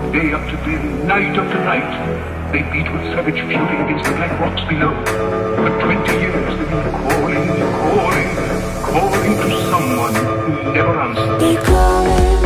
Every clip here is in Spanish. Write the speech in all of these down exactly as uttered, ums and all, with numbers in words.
day after day, night after night. They beat with savage fury against the black rocks below. For twenty years they've been calling, calling, calling to someone who never answers. They calling.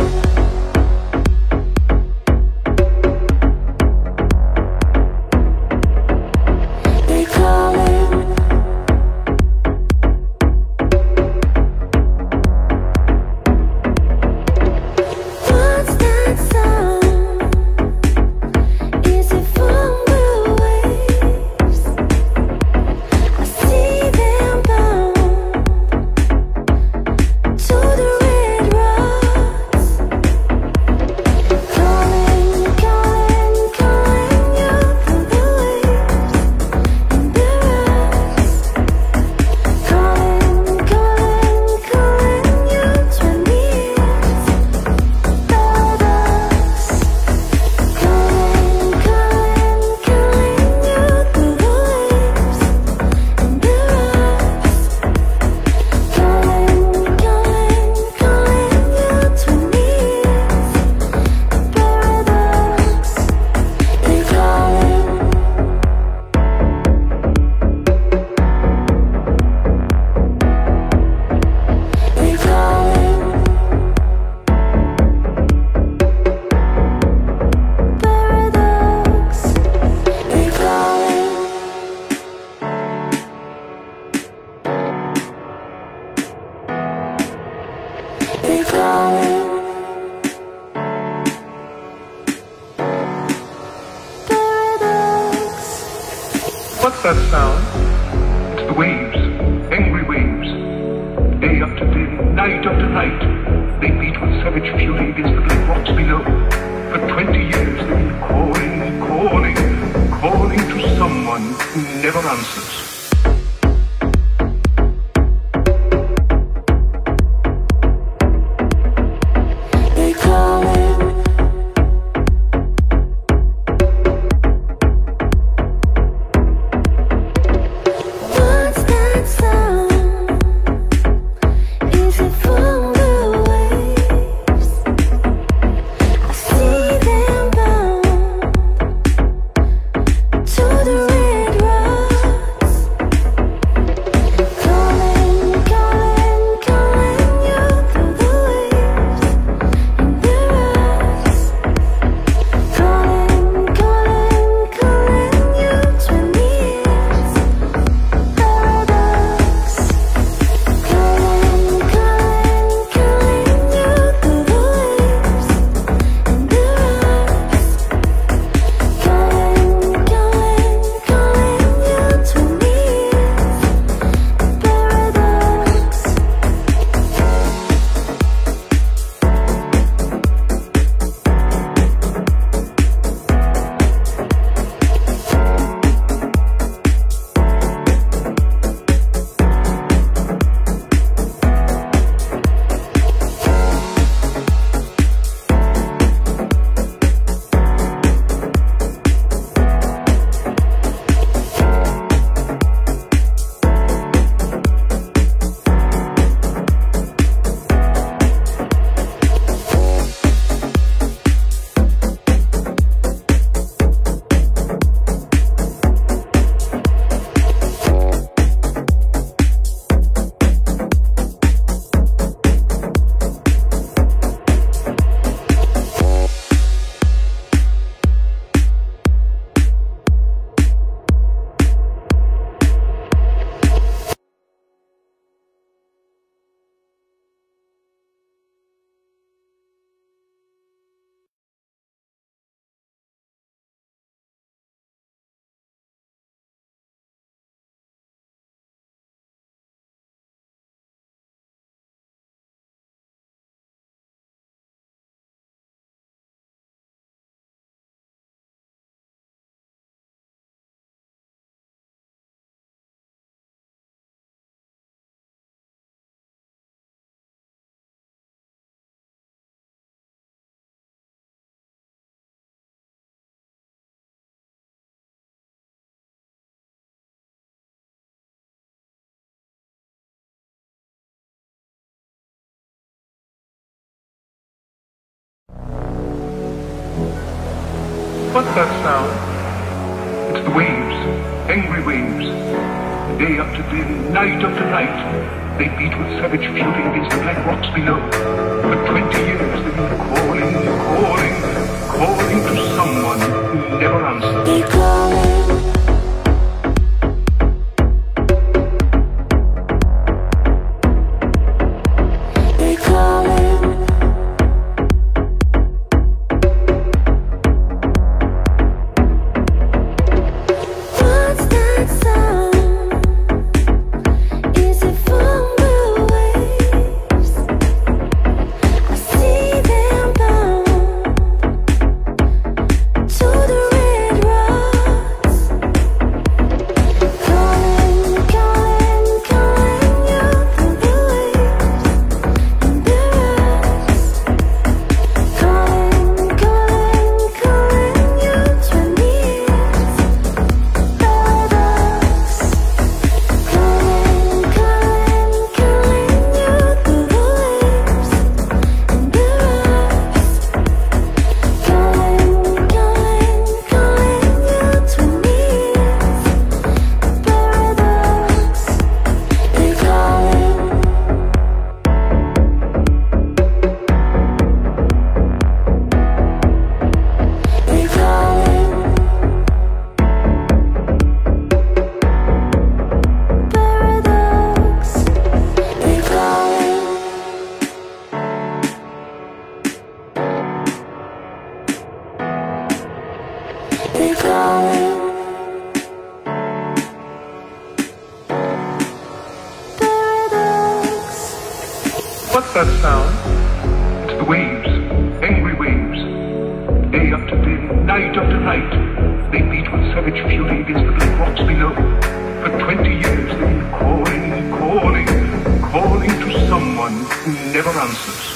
What's that sound? It's the waves, angry waves. Day after day, night after night, they beat with savage fury against the black rocks below. For twenty years they've been calling, calling, calling to someone who never answers. To the red rocks. What's that sound? It's the waves, angry waves. Day after day, night after night, they beat with savage fury against the black rocks below. For twenty years they've been calling, calling, calling to someone who never answers. They calling. What's that sound? It's the waves, angry waves. Day after day, night after night, they beat with savage fury against the black rocks below. For twenty years they've been calling, calling, calling to someone who never answers.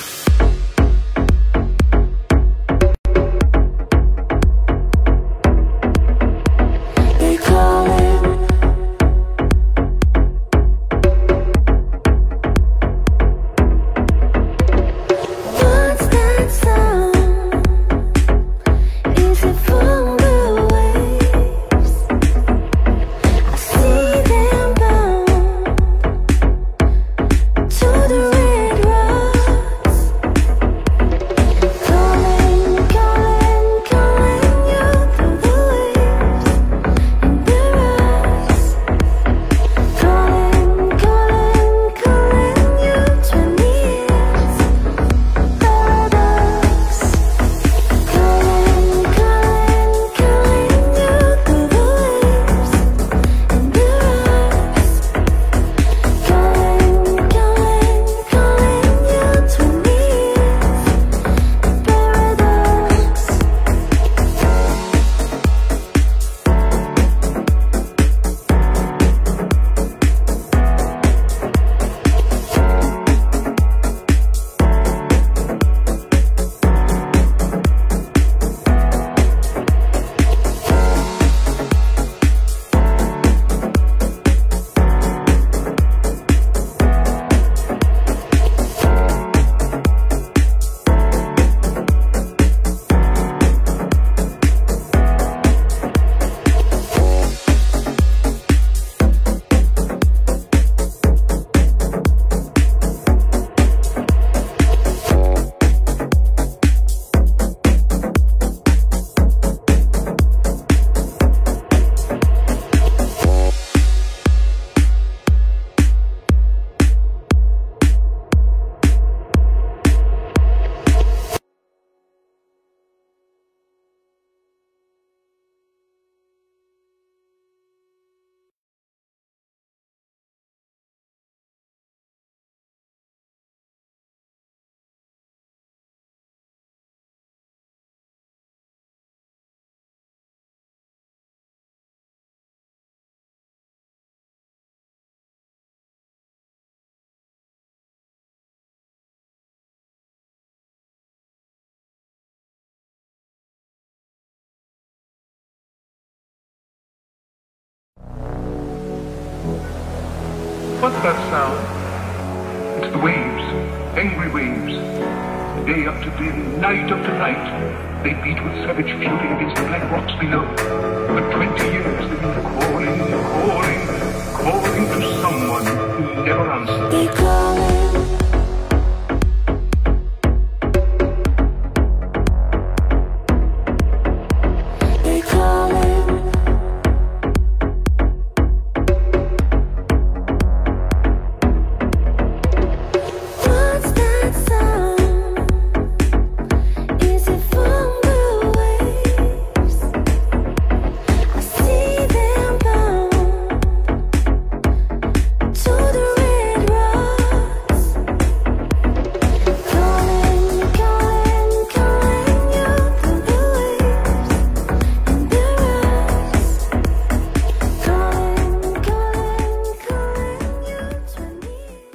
What's that sound? It's the waves, angry waves. Day after day, night after night, they beat with savage fury against the black rocks below. For twenty years they've been calling, calling, calling to someone who never answers. They calling. They calling. What's that sound? Is it from the waves? I see them bound to the red rocks. Calling, calling, calling you through the waves and the rocks. Calling, calling, calling you to me.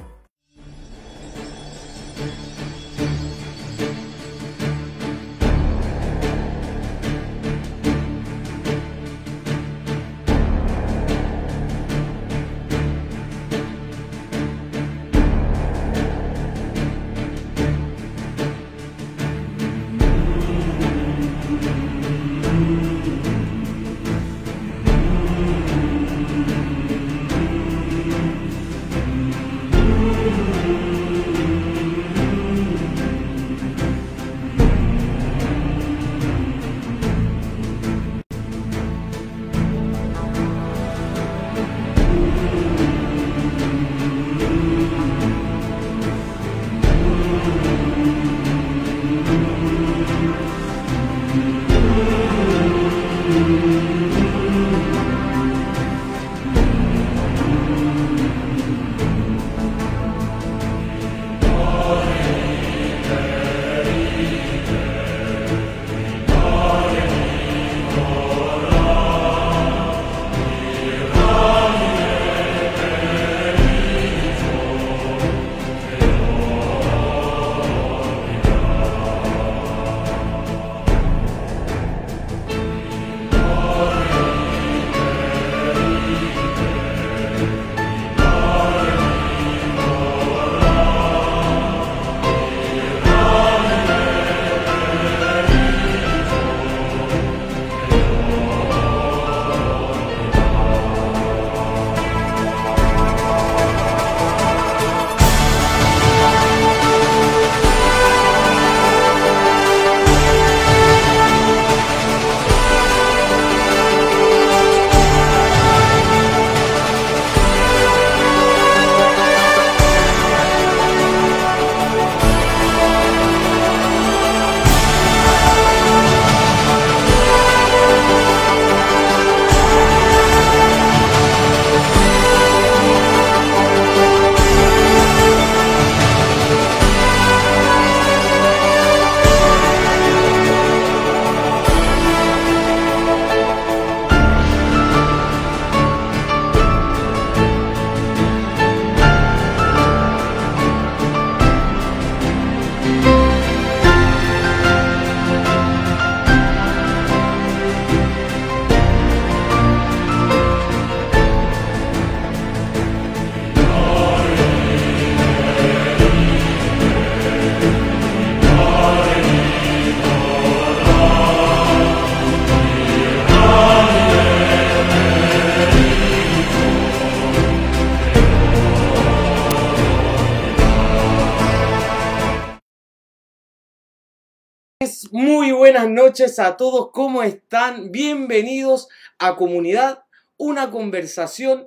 Muy buenas noches a todos, ¿cómo están? Bienvenidos a Comunidad, una conversación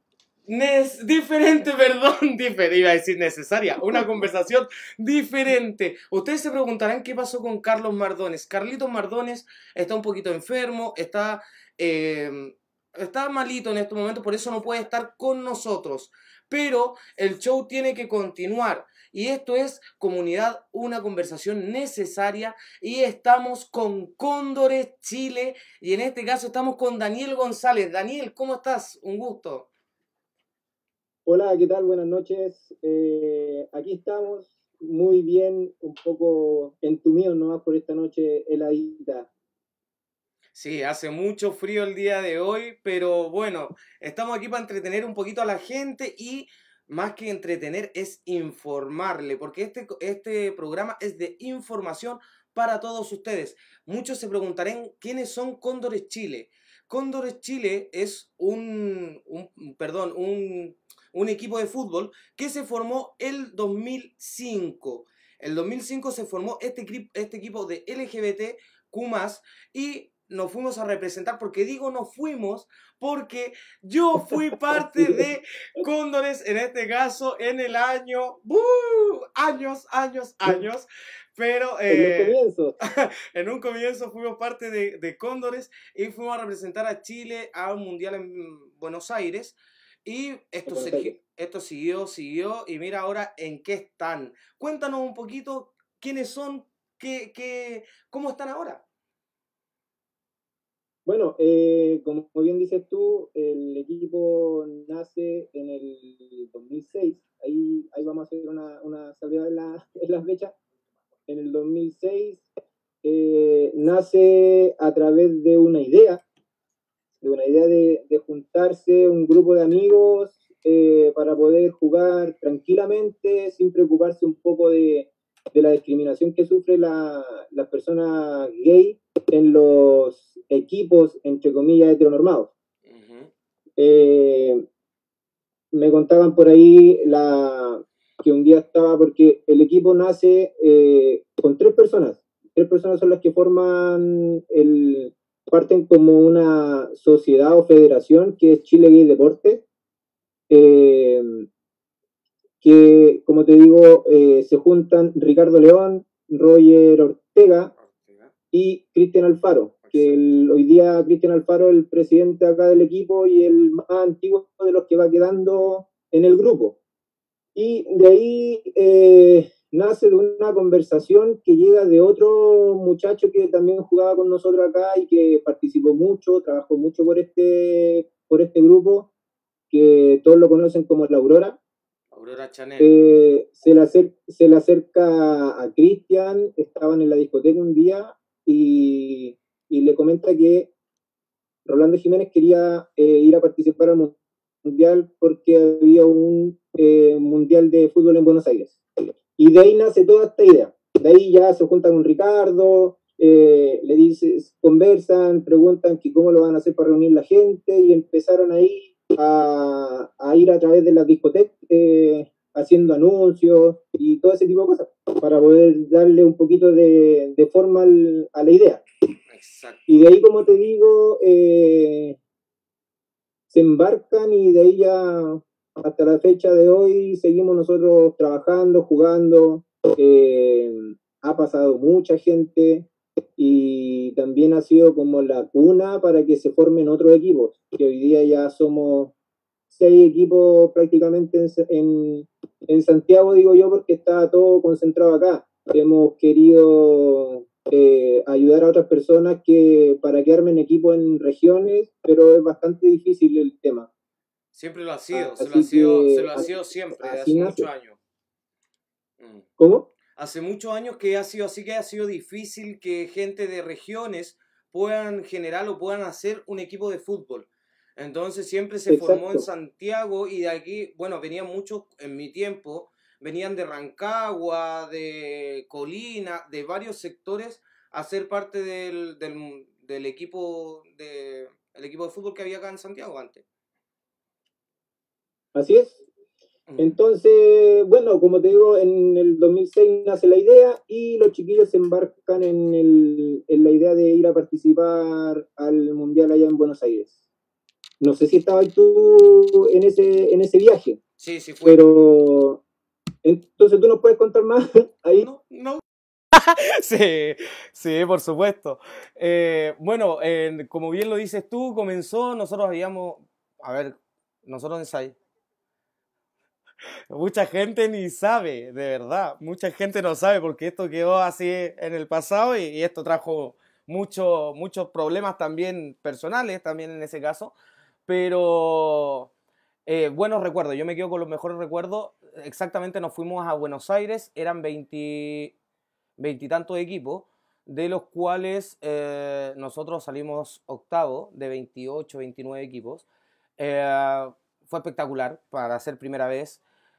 nes- diferente, perdón, diferente, iba a decir necesaria, una conversación diferente. Ustedes se preguntarán qué pasó con Carlos Mardones. Carlitos Mardones está un poquito enfermo, está, eh, está malito en estos momentos, por eso no puede estar con nosotros. Pero el show tiene que continuar. Y esto es Comunidad, una conversación necesaria. Y estamos con Cóndores Chile. Y en este caso estamos con Daniel González. Daniel, ¿cómo estás? Un gusto. Hola, ¿qué tal? Buenas noches. Eh, aquí estamos muy bien, un poco entumidos nomás por esta noche heladita. Sí, hace mucho frío el día de hoy, pero bueno, estamos aquí para entretener un poquito a la gente y más que entretener, es informarle, porque este, este programa es de información para todos ustedes. Muchos se preguntarán quiénes son Cóndores Chile. Cóndores Chile es un, un perdón, un, un equipo de fútbol que se formó el dos mil cinco. El dos mil cinco se formó este, este equipo de L G B T Q más, y nos fuimos a representar. Porque digo nos fuimos porque yo fui parte de Cóndores, en este caso en el año, ¡uh! años, años, años, pero eh, En los comienzos. en un comienzo fuimos parte de, de Cóndores y fuimos a representar a Chile a un mundial en Buenos Aires, y esto, Buenos se, Aires. esto siguió, siguió, y mira ahora en qué están. Cuéntanos un poquito quiénes son, qué, qué, cómo están ahora. Bueno, eh, como bien dices tú, el equipo nace en el dos mil seis. Ahí, ahí vamos a hacer una, una salvedad en, la, en las fechas. En el dos mil seis eh, nace a través de una idea, de una idea de, de juntarse un grupo de amigos eh, para poder jugar tranquilamente, sin preocuparse un poco de, de la discriminación que sufre la, las personas gay en los equipos, entre comillas, heteronormados. Uh-huh. Eh, me contaban por ahí la, que un día estaba, porque el equipo nace eh, con tres personas. Tres personas son las que forman el, parten como una sociedad o federación que es Chile Gay Deporte, eh, que, como te digo, eh, se juntan Ricardo León, Roger Ortega y Cristian Alfaro, que el, hoy día Cristian Alfaro es el presidente acá del equipo y el más antiguo de los que va quedando en el grupo. Y de ahí eh, nace de una conversación que llega de otro muchacho que también jugaba con nosotros acá y que participó mucho, trabajó mucho por este, por este grupo, que todos lo conocen como la Aurora. Aurora Chanel. Eh, se, le acer se le acerca a Cristian, estaban en la discoteca un día y, y le comenta que Rolando Jiménez quería eh, ir a participar al mundial porque había un eh, mundial de fútbol en Buenos Aires. Y de ahí nace toda esta idea. De ahí ya se juntan con Ricardo, eh, le dices, conversan, preguntan que cómo lo van a hacer para reunir la gente, y empezaron ahí a, a ir a través de las discotecas eh, haciendo anuncios y todo ese tipo de cosas para poder darle un poquito de, de forma al, a la idea. Exacto. Y de ahí, como te digo, eh, se embarcan, y de ahí ya hasta la fecha de hoy seguimos nosotros trabajando, jugando. Eh, ha pasado mucha gente y también ha sido como la cuna para que se formen otros equipos, que hoy día ya somos seis equipos prácticamente en, en, en Santiago, digo yo, porque está todo concentrado acá. Hemos querido eh, ayudar a otras personas que para que armen equipos en regiones, pero es bastante difícil el tema. Siempre lo ha sido, Así se lo ha sido, que, se lo ha sido siempre, así hace nace. muchos años. Mm. ¿Cómo? Hace muchos años que ha sido así, que ha sido difícil que gente de regiones puedan generar o puedan hacer un equipo de fútbol. Entonces siempre se Exacto. formó en Santiago, y de aquí, bueno, venían muchos en mi tiempo, venían de Rancagua, de Colina, de varios sectores a ser parte del, del, del equipo de, el equipo de fútbol que había acá en Santiago antes. Así es. Entonces, bueno, como te digo, en el dos mil seis nace la idea y los chiquillos se embarcan en, el, en la idea de ir a participar al Mundial allá en Buenos Aires. No sé si estabas tú en ese, en ese viaje. Sí, sí fue. Pero, entonces, ¿tú nos puedes contar más ahí? No, no. Sí, sí, por supuesto. Eh, bueno, eh, como bien lo dices tú, comenzó, nosotros habíamos, a ver, nosotros ensayamos. Mucha gente ni sabe, de verdad. Mucha gente no sabe porque esto quedó así en el pasado, y, y esto trajo mucho, muchos problemas también personales, también en ese caso. Pero eh, buenos recuerdos, yo me quedo con los mejores recuerdos. Exactamente, nos fuimos a Buenos Aires, eran veinte, veintitantos equipos, de los cuales eh, nosotros salimos octavo de veintiocho, veintinueve equipos. Eh, fue espectacular para ser primera vez.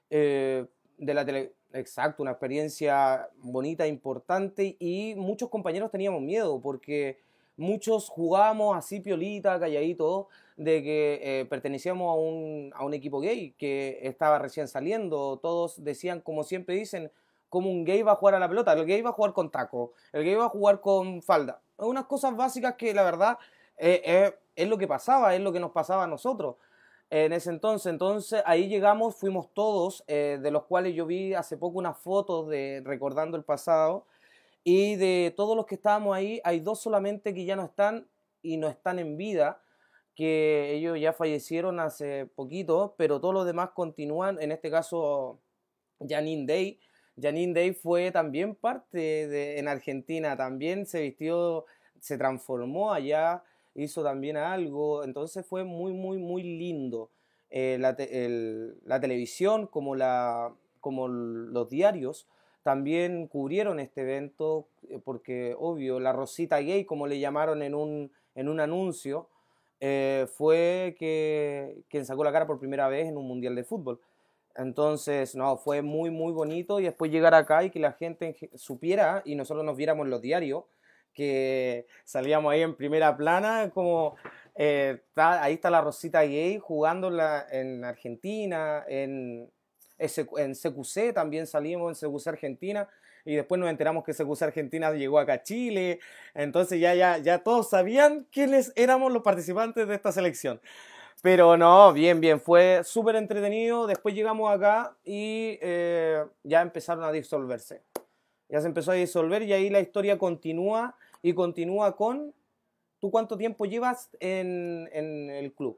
eh, de la tele. Exacto, una experiencia bonita, importante, y muchos compañeros teníamos miedo porque muchos jugábamos así piolita, calladito, de que eh, pertenecíamos a un, a un equipo gay que estaba recién saliendo. Todos decían, como siempre dicen, como un gay va a jugar a la pelota, el gay va a jugar con taco, el gay va a jugar con falda. Unas cosas básicas que la verdad eh, eh, es lo que pasaba, es lo que nos pasaba a nosotros en ese entonces. Entonces ahí llegamos, fuimos todos, eh, de los cuales yo vi hace poco unas fotos de recordando el pasado, y de todos los que estábamos ahí, hay dos solamente que ya no están y no están en vida, que ellos ya fallecieron hace poquito, pero todos los demás continúan. En este caso, Janine Day. Janine Day fue también parte de, en Argentina, también se vistió, se transformó allá, hizo también algo, entonces fue muy, muy, muy lindo. Eh, la, te, el, la televisión como, la, como los diarios también cubrieron este evento, porque obvio, la Rosita Gay, como le llamaron en un, en un anuncio, eh, fue que, quien sacó la cara por primera vez en un mundial de fútbol. Entonces, no, fue muy, muy bonito, y después llegar acá y que la gente supiera y nosotros nos viéramos en los diarios, que salíamos ahí en primera plana, como eh, está, ahí está la Rosita Gay jugando en, la, en Argentina, en, en C Q C también salimos, en C Q C Argentina, y después nos enteramos que C Q C Argentina llegó acá a Chile, entonces ya, ya, ya todos sabían quiénes éramos los participantes de esta selección. Pero no, bien, bien, fue súper entretenido. Después llegamos acá y eh, ya empezaron a disolverse. Ya se empezó a disolver y ahí la historia continúa y continúa con... ¿Tú cuánto tiempo llevas en, en el club?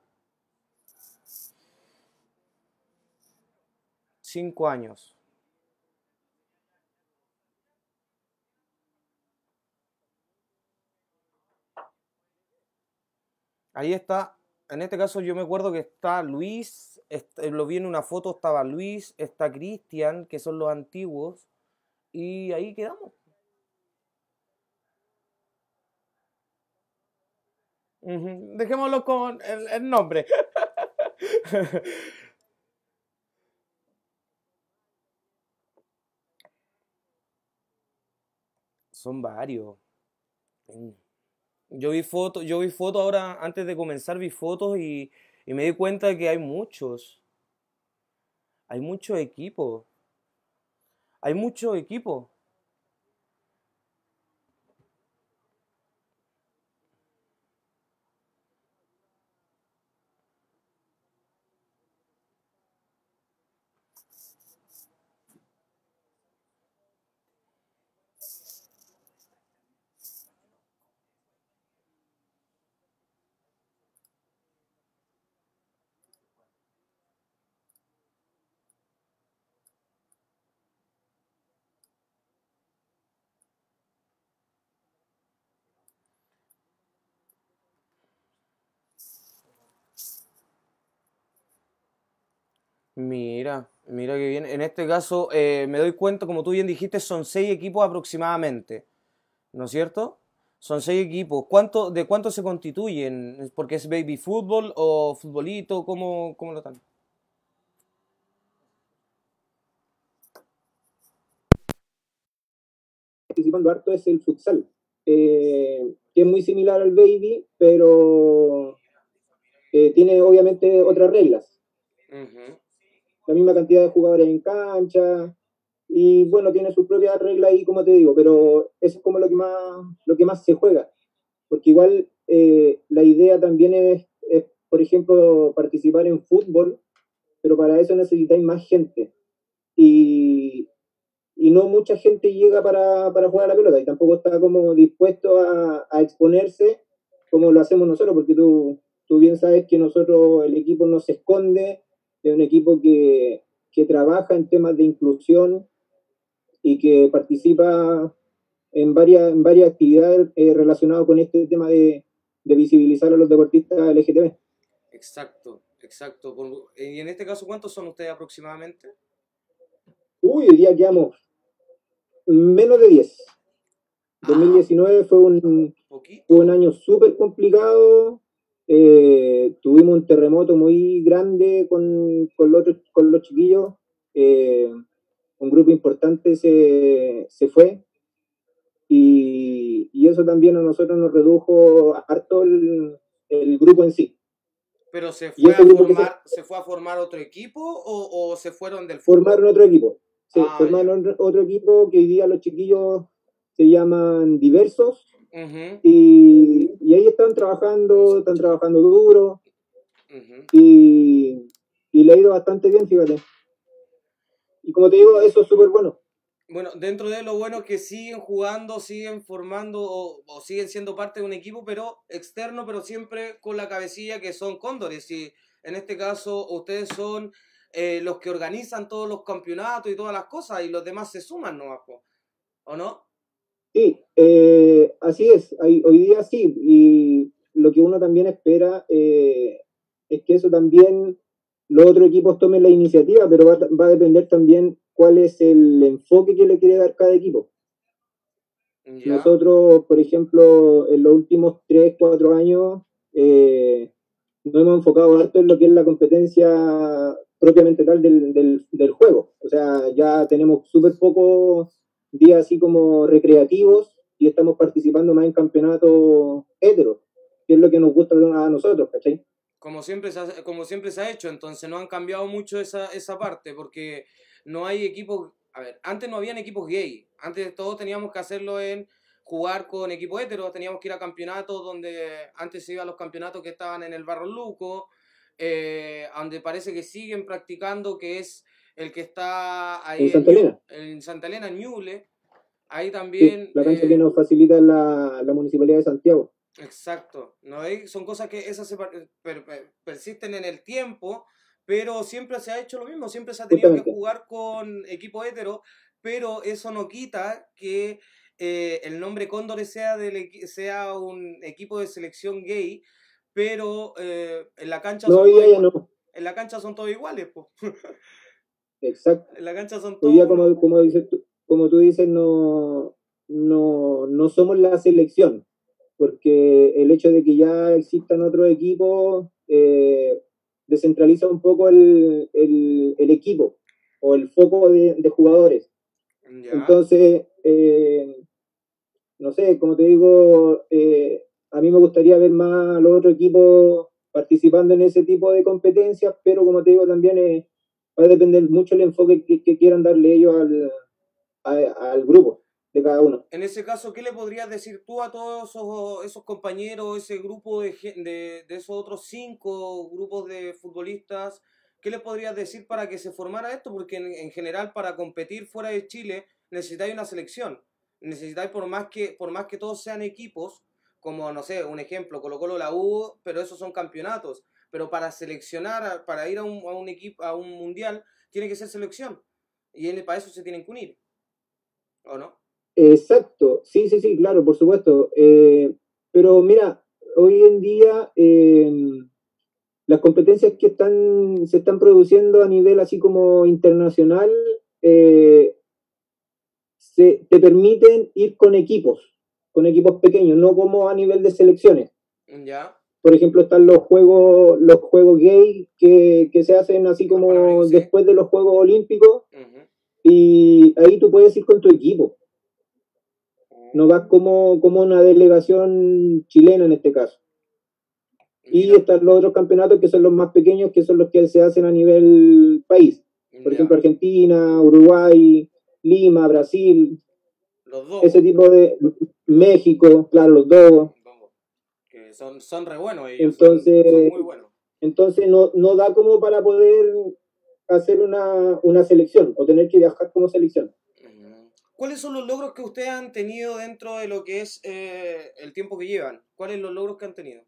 Cinco años. Ahí está. En este caso yo me acuerdo que está Luis, está, lo vi en una foto, estaba Luis, está Cristian, que son los antiguos, y ahí quedamos. Uh-huh. Dejémoslo con el, el nombre. Son varios. Yo vi fotos, yo vi fotos ahora, antes de comenzar vi fotos y, y me di cuenta de que hay muchos. Hay muchos equipos. Hay muchos equipos. Mira, mira que bien. En este caso, eh, me doy cuenta, como tú bien dijiste, son seis equipos aproximadamente, ¿no es cierto? Son seis equipos. ¿Cuánto, de cuánto se constituyen? ¿Porque es baby fútbol o futbolito? ¿Cómo, cómo lo están? Participando harto es el futsal, eh, que es muy similar al baby, pero eh, tiene obviamente otras reglas. Uh-huh. La misma cantidad de jugadores en cancha, y bueno, tiene sus propias reglas ahí, como te digo, pero eso es como lo que más, lo que más se juega, porque igual eh, la idea también es, es, por ejemplo, participar en fútbol, pero para eso necesitáis más gente, y, y no mucha gente llega para, para jugar a la pelota, y tampoco está como dispuesto a, a exponerse como lo hacemos nosotros, porque tú, tú bien sabes que nosotros, el equipo no se esconde, es un equipo que, que trabaja en temas de inclusión y que participa en varias, en varias actividades eh, relacionadas con este tema de, de visibilizar a los deportistas L G T B. Exacto, exacto. Por- Y en este caso, ¿cuántos son ustedes aproximadamente? Uy, hoy día quedamos menos de diez. dos mil diecinueve fue un, Poquito. fue un año súper complicado. Eh, tuvimos un terremoto muy grande con, con, los, otros- con los chiquillos. eh, un grupo importante se, se fue y, y eso también a nosotros nos redujo harto el, el grupo en sí. ¿Pero se Y fue a ese grupo que se formar, se fue a formar otro equipo o, o se fueron del fútbol? formaron otro equipo. Sí, Ah, formaron otro, otro equipo que hoy día los chiquillos se llaman Diversos Ujú, y, y ahí están trabajando, están trabajando duro ujú. y, y le ha ido bastante bien, fíjate. Y como te digo, eso es súper bueno. Bueno, dentro de lo bueno que siguen jugando, siguen formando o, o siguen siendo parte de un equipo, pero externo, pero siempre con la cabecilla que son Cóndores. Y en este caso, ustedes son eh, los que organizan todos los campeonatos y todas las cosas, y los demás se suman nomás, po, ¿o no? Sí, eh, así es, Hay- hoy día sí, y lo que uno también espera eh, es que eso también los otros equipos tomen la iniciativa, pero va, va a depender también cuál es el enfoque que le quiere dar cada equipo. Ya, Nosotros, por ejemplo, en los últimos tres cuatro años eh, nos hemos enfocado harto en lo que es la competencia propiamente tal del, del, del juego. O sea, ya tenemos súper pocos días así como recreativos y estamos participando más en campeonatos heteros, que es lo que nos gusta a nosotros, ¿cachai? como siempre se ha, como siempre se ha hecho, entonces no han cambiado mucho esa, esa parte, porque no hay equipos, a ver, antes no habían equipos gay, antes todos teníamos que hacerlo en jugar con equipos heteros, teníamos que ir a campeonatos donde antes se iban los campeonatos que estaban en el Barro Luco, eh, donde parece que siguen practicando, que es el que está En ahí en, Santa Ñu- Elena, en Santa Elena, en Ñuble, ahí sí, también... la cancha que eh, nos facilita la, la Municipalidad de Santiago. Exacto, ¿no? Hay- son cosas que esas se per- per- per- persisten en el tiempo, pero siempre se ha hecho lo mismo, siempre se ha tenido que Justamente, jugar con equipo hetero, pero eso no quita que eh, el nombre Cóndores sea, del, equi- sea un equipo de selección gay, pero eh, en la cancha no, son hoy todos día ya iguales. no, En la cancha son todos iguales, po. exacto. En la cancha son Hoy todos día, uno. como, como, dices tú, como tú dices, no, no, no somos la selección, porque el hecho de que ya existan otros equipos eh, descentraliza un poco el, el, el equipo o el foco de, de jugadores. Ya. Entonces, eh, no sé, como te digo, eh, a mí me gustaría ver más a los otros equipos participando en ese tipo de competencias, pero como te digo, también eh, va a depender mucho el enfoque que, que quieran darle ellos al, a- al grupo de cada uno. En ese caso, ¿qué le podrías decir tú a todos esos, esos compañeros, ese grupo de, gen- de, de esos otros cinco grupos de futbolistas? ¿Qué le podrías decir para que se formara esto? Porque en, en general para competir fuera de Chile necesitáis una selección. Necesitáis por más que, por más que todos sean equipos, como no sé, un ejemplo, Colo Colo la U, pero esos son campeonatos. Pero para seleccionar, a- para ir a un, a un equipo, a un mundial, tiene que ser selección. Y en- para eso se tienen que unir, ¿o no? Exacto, sí, sí, sí, claro, por supuesto. Eh, pero mira, hoy en día eh, las competencias que están, se están produciendo a nivel así como internacional eh, se, te permiten ir con equipos, con equipos pequeños, no como a nivel de selecciones. Ya. Por ejemplo, están los juegos, los juegos gay que, que se hacen así Los Panamericanos, como sí. después de los Juegos Olímpicos Ujú. y ahí tú puedes ir con tu equipo. No vas como, como una delegación chilena en este caso. Y Mira, están los otros campeonatos que son los más pequeños, que son los que se hacen a nivel país. Por ejemplo, ya. Argentina, Uruguay, Lima, Brasil, Los dos, ese tipo de México, claro, los dos. vamos, que son, son re buenos ellos, son, son Entonces, muy buenos. entonces no, no da como para poder hacer una, una selección o tener que viajar como selección. Ujú. ¿Cuáles son los logros que ustedes han tenido dentro de lo que es eh, el tiempo que llevan? ¿Cuáles son los logros que han tenido?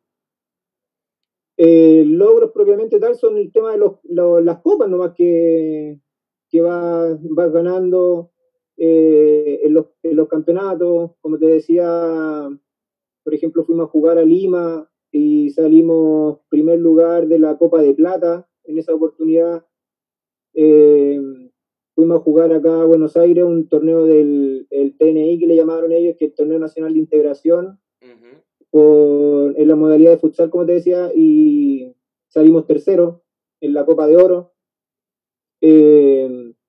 Eh, logros propiamente tal son el tema de los, los- las copas nomás que, que vas, vas ganando eh, en, los, en los campeonatos. Como te decía, por ejemplo, fuimos a jugar a Lima y salimos primer lugar de la Copa de Plata en esa oportunidad. Eh, fuimos a jugar acá a Buenos Aires un torneo del el T N I que le llamaron ellos, que es el Torneo Nacional de Integración, Ujú. por, en la modalidad de futsal, como te decía, y salimos tercero en la Copa de Oro. Eh,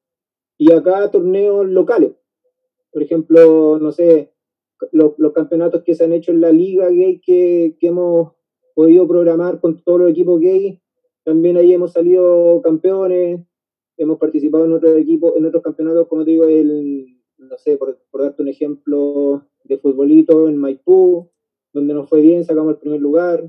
y acá torneos locales. Por ejemplo, no sé, los, los campeonatos que se han hecho en la liga gay que, que hemos podido programar con todos los equipos gay, también ahí hemos salido campeones, hemos participado en otros equipos, en otros campeonatos, como te digo, el, no sé, por, por darte un ejemplo de futbolito en Maipú, donde nos fue bien, sacamos el primer lugar,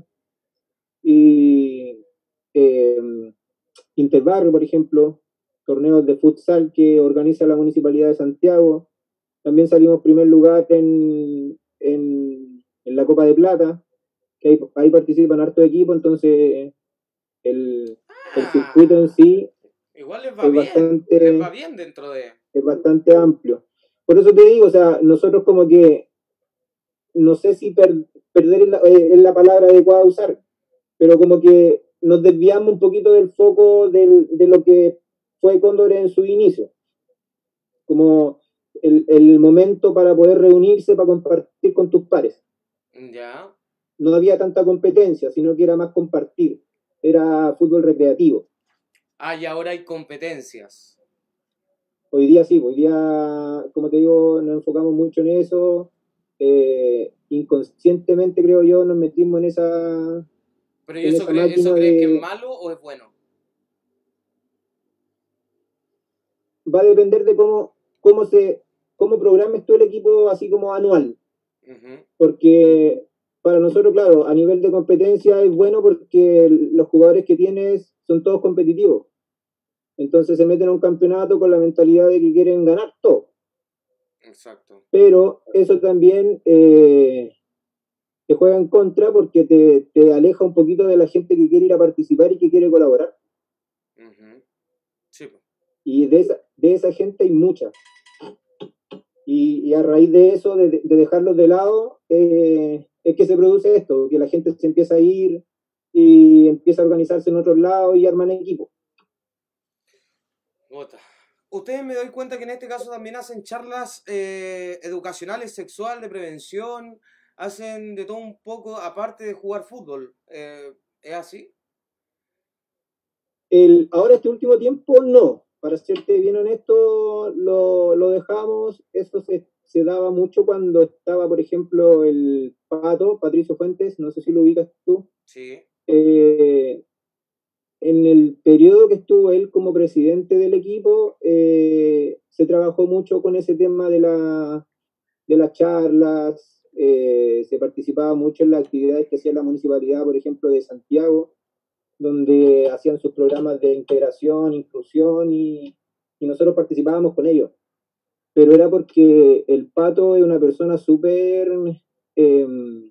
y eh, Interbarrio, por ejemplo, torneos de futsal que organiza la Municipalidad de Santiago, también salimos primer lugar en, en, en la Copa de Plata, que ahí, ahí participan hartos equipos, entonces el, el circuito en sí Igual les va es bien, bastante, les va bien dentro de... es bastante amplio. Por eso te digo, o sea, nosotros como que, no sé si per, perder es la, eh, es la palabra adecuada a usar, pero como que nos desviamos un poquito del foco del, de lo que fue Cóndor en su inicio. Como el, el momento para poder reunirse, para compartir con tus pares. Ya. No había tanta competencia, sino que era más compartir. Era fútbol recreativo. Ah, y ahora hay competencias. Hoy día sí, hoy día, como te digo, nos enfocamos mucho en eso. Eh, inconscientemente, creo yo, nos metimos en esa, Pero ¿y en eso, esa cree- máquina eso crees que de... es malo o es bueno? Va a depender de cómo, cómo se cómo programes tú el equipo así como anual. Ujú. Porque para nosotros, claro, a nivel de competencia es bueno porque los jugadores que tienes son todos competitivos. Entonces se meten a un campeonato con la mentalidad de que quieren ganar todo. Exacto. Pero eso también eh, te juega en contra porque te, te aleja un poquito de la gente que quiere ir a participar y que quiere colaborar. Ujú. Sí, po. Y de esa, de esa gente hay mucha. Y, y a raíz de eso, de, de dejarlos de lado, eh, es que se produce esto, que la gente se empieza a ir y empieza a organizarse en otros lados y arman equipos. Bota. Ustedes me doy cuenta que en este caso también hacen charlas eh, educacionales, sexual, de prevención, hacen de todo un poco aparte de jugar fútbol. Eh, ¿es así? El, ahora, este último tiempo, no. Para serte bien honesto, lo, lo dejamos. Eso se, se daba mucho cuando estaba, por ejemplo, el Pato, Patricio Fuentes, no sé si lo ubicas tú. Sí. Eh, en el periodo que estuvo él como presidente del equipo, eh, se trabajó mucho con ese tema de, la, de las charlas, eh, se participaba mucho en las actividades que hacía la municipalidad, por ejemplo, de Santiago, donde hacían sus programas de integración, inclusión, y, y nosotros participábamos con ellos. Pero era porque el Pato es una persona súper, eh,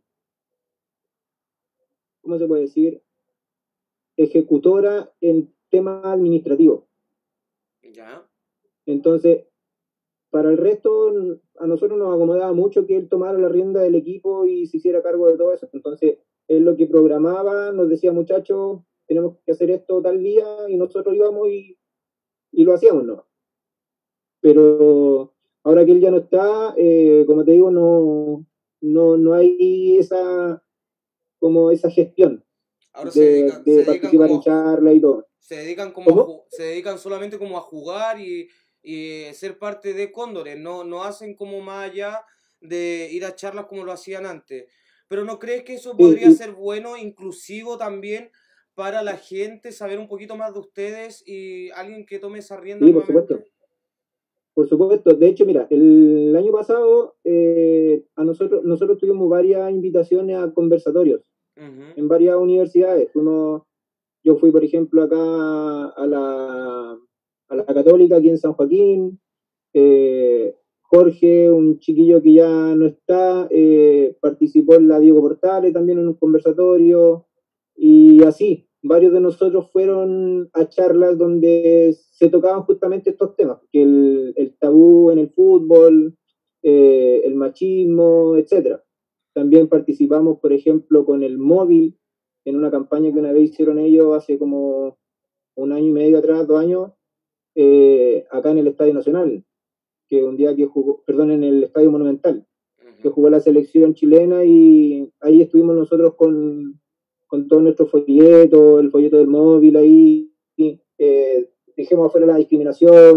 ¿cómo se puede decir? Ejecutora en temas administrativos. Ya. Entonces, para el resto, a nosotros nos acomodaba mucho que él tomara la rienda del equipo y se hiciera cargo de todo eso. Entonces, él lo que programaba, nos decía, muchachos, tenemos que hacer esto tal día, y nosotros íbamos y, y lo hacíamos, ¿no? Pero ahora que él ya no está, eh, como te digo, no, no, no hay esa, como esa gestión Ahora se de, dedican, se de dedican participar como en a ju- charla y todo. se dedican como a ¿Cómo? ju- se dedican solamente como a jugar y, y ser parte de Cóndores, no, no hacen como más allá de ir a charlas como lo hacían antes. Pero ¿no crees que eso Sí, podría y, ser bueno, inclusivo también para la gente, saber un poquito más de ustedes y alguien que tome esa rienda sí, por supuesto. nuevamente? Por supuesto, de hecho, mira, el año pasado eh, a nosotros, nosotros tuvimos varias invitaciones a conversatorios Ujú. en varias universidades. Fuimos, yo fui, por ejemplo, acá a la, a la Católica, aquí en San Joaquín. Eh, Jorge, un chiquillo que ya no está, eh, participó en la Diego Portales también en un conversatorio. Y así, varios de nosotros fueron a charlas donde se tocaban justamente estos temas, que el, el tabú en el fútbol, eh, el machismo, etcétera. También participamos, por ejemplo, con el móvil, en una campaña que una vez hicieron ellos hace como un año y medio atrás, dos años, eh, acá en el Estadio Nacional, que un día que jugó, perdón, en el Estadio Monumental, que Ujú. jugó la selección chilena, y ahí estuvimos nosotros con, con todo nuestro folleto, el folleto del móvil ahí, y, eh, dejemos afuera la discriminación,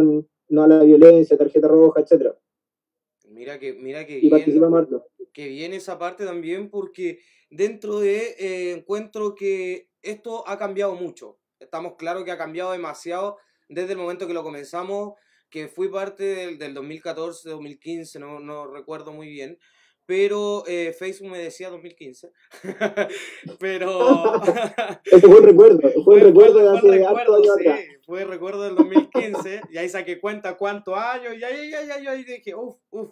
no a la violencia, tarjeta roja, etcétera. Mira que, mira que Y bien, participamos harto. que bien esa parte también, porque dentro de eh, encuentro que esto ha cambiado mucho. Estamos claros que ha cambiado demasiado desde el momento que lo comenzamos, que fui parte del, del dos mil catorce, dos mil quince, no, no recuerdo muy bien, pero eh, Facebook me decía dos mil quince, pero Ese fue un recuerdo, fue un fue, recuerdo fue, de fue hace hartos recuerdo, años sí, atrás. fue recuerdo del dos mil quince, y ahí saqué cuenta cuántos años, y ahí, ahí, ahí, ahí dije, uff, uff,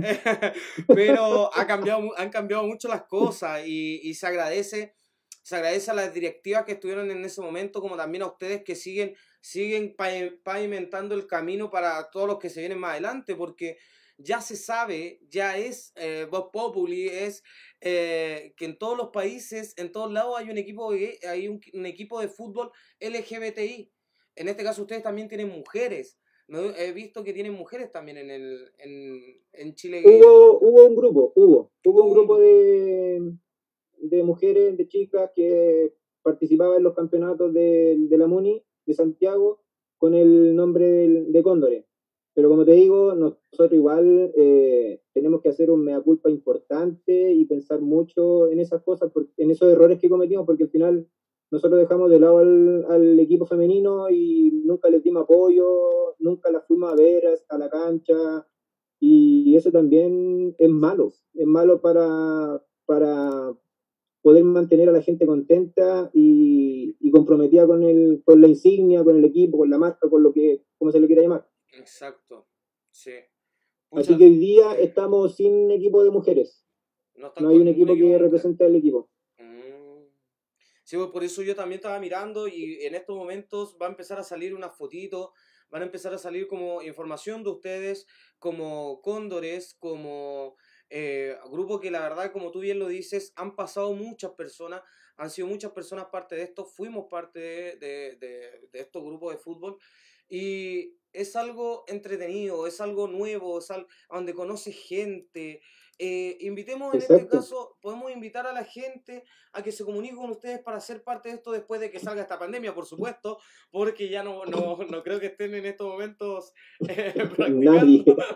pero ha cambiado, mu- han cambiado mucho las cosas, y, y se agradece, se agradece a las directivas que estuvieron en ese momento, como también a ustedes que siguen, siguen pa- pavimentando el camino para todos los que se vienen más adelante, porque ya se sabe, ya es eh, Vox Populi, es eh, que en todos los países, en todos lados hay un equipo gay, hay un, un equipo de fútbol L G B T I. En este caso ustedes también tienen mujeres. No, he visto que tienen mujeres también en el en, en Chile Gay. Hubo, hubo un grupo, hubo, hubo un un grupo grupo. de, de mujeres, de chicas que participaban en los campeonatos de, de la MUNI de Santiago con el nombre del- de Cóndores. Pero como te digo, nosotros igual eh, tenemos que hacer un mea culpa importante y pensar mucho en esas cosas, por- en esos errores que cometimos, porque al final nosotros dejamos de lado al, al equipo femenino y nunca les dimos apoyo, nunca las fuimos a ver a, a la cancha, y eso también es malo, es malo para, para poder mantener a la gente contenta y, y comprometida con, el, con la insignia, con el equipo, con la marca, con lo que, como se le quiera llamar. Exacto. Sí. Así Pucha, que hoy día estamos sin equipo de mujeres, no están no hay con un ningún equipo equipo que mujer. represente al equipo. Mm. Sí, pues por eso yo también estaba mirando y en estos momentos va a empezar a salir una fotito, van a empezar a salir como información de ustedes, como Cóndores, como eh, grupo que la verdad, como tú bien lo dices, han pasado muchas personas, han sido muchas personas parte de esto, fuimos parte de, de, de, de estos grupos de fútbol y es algo entretenido, es algo nuevo, es algo donde conoces gente. Eh, invitemos en este Exacto. caso, podemos invitar a la gente a que se comunique con ustedes para ser parte de esto después de que salga esta pandemia, por supuesto, porque ya no, no, no creo que estén en estos momentos eh, Nadie. practicando,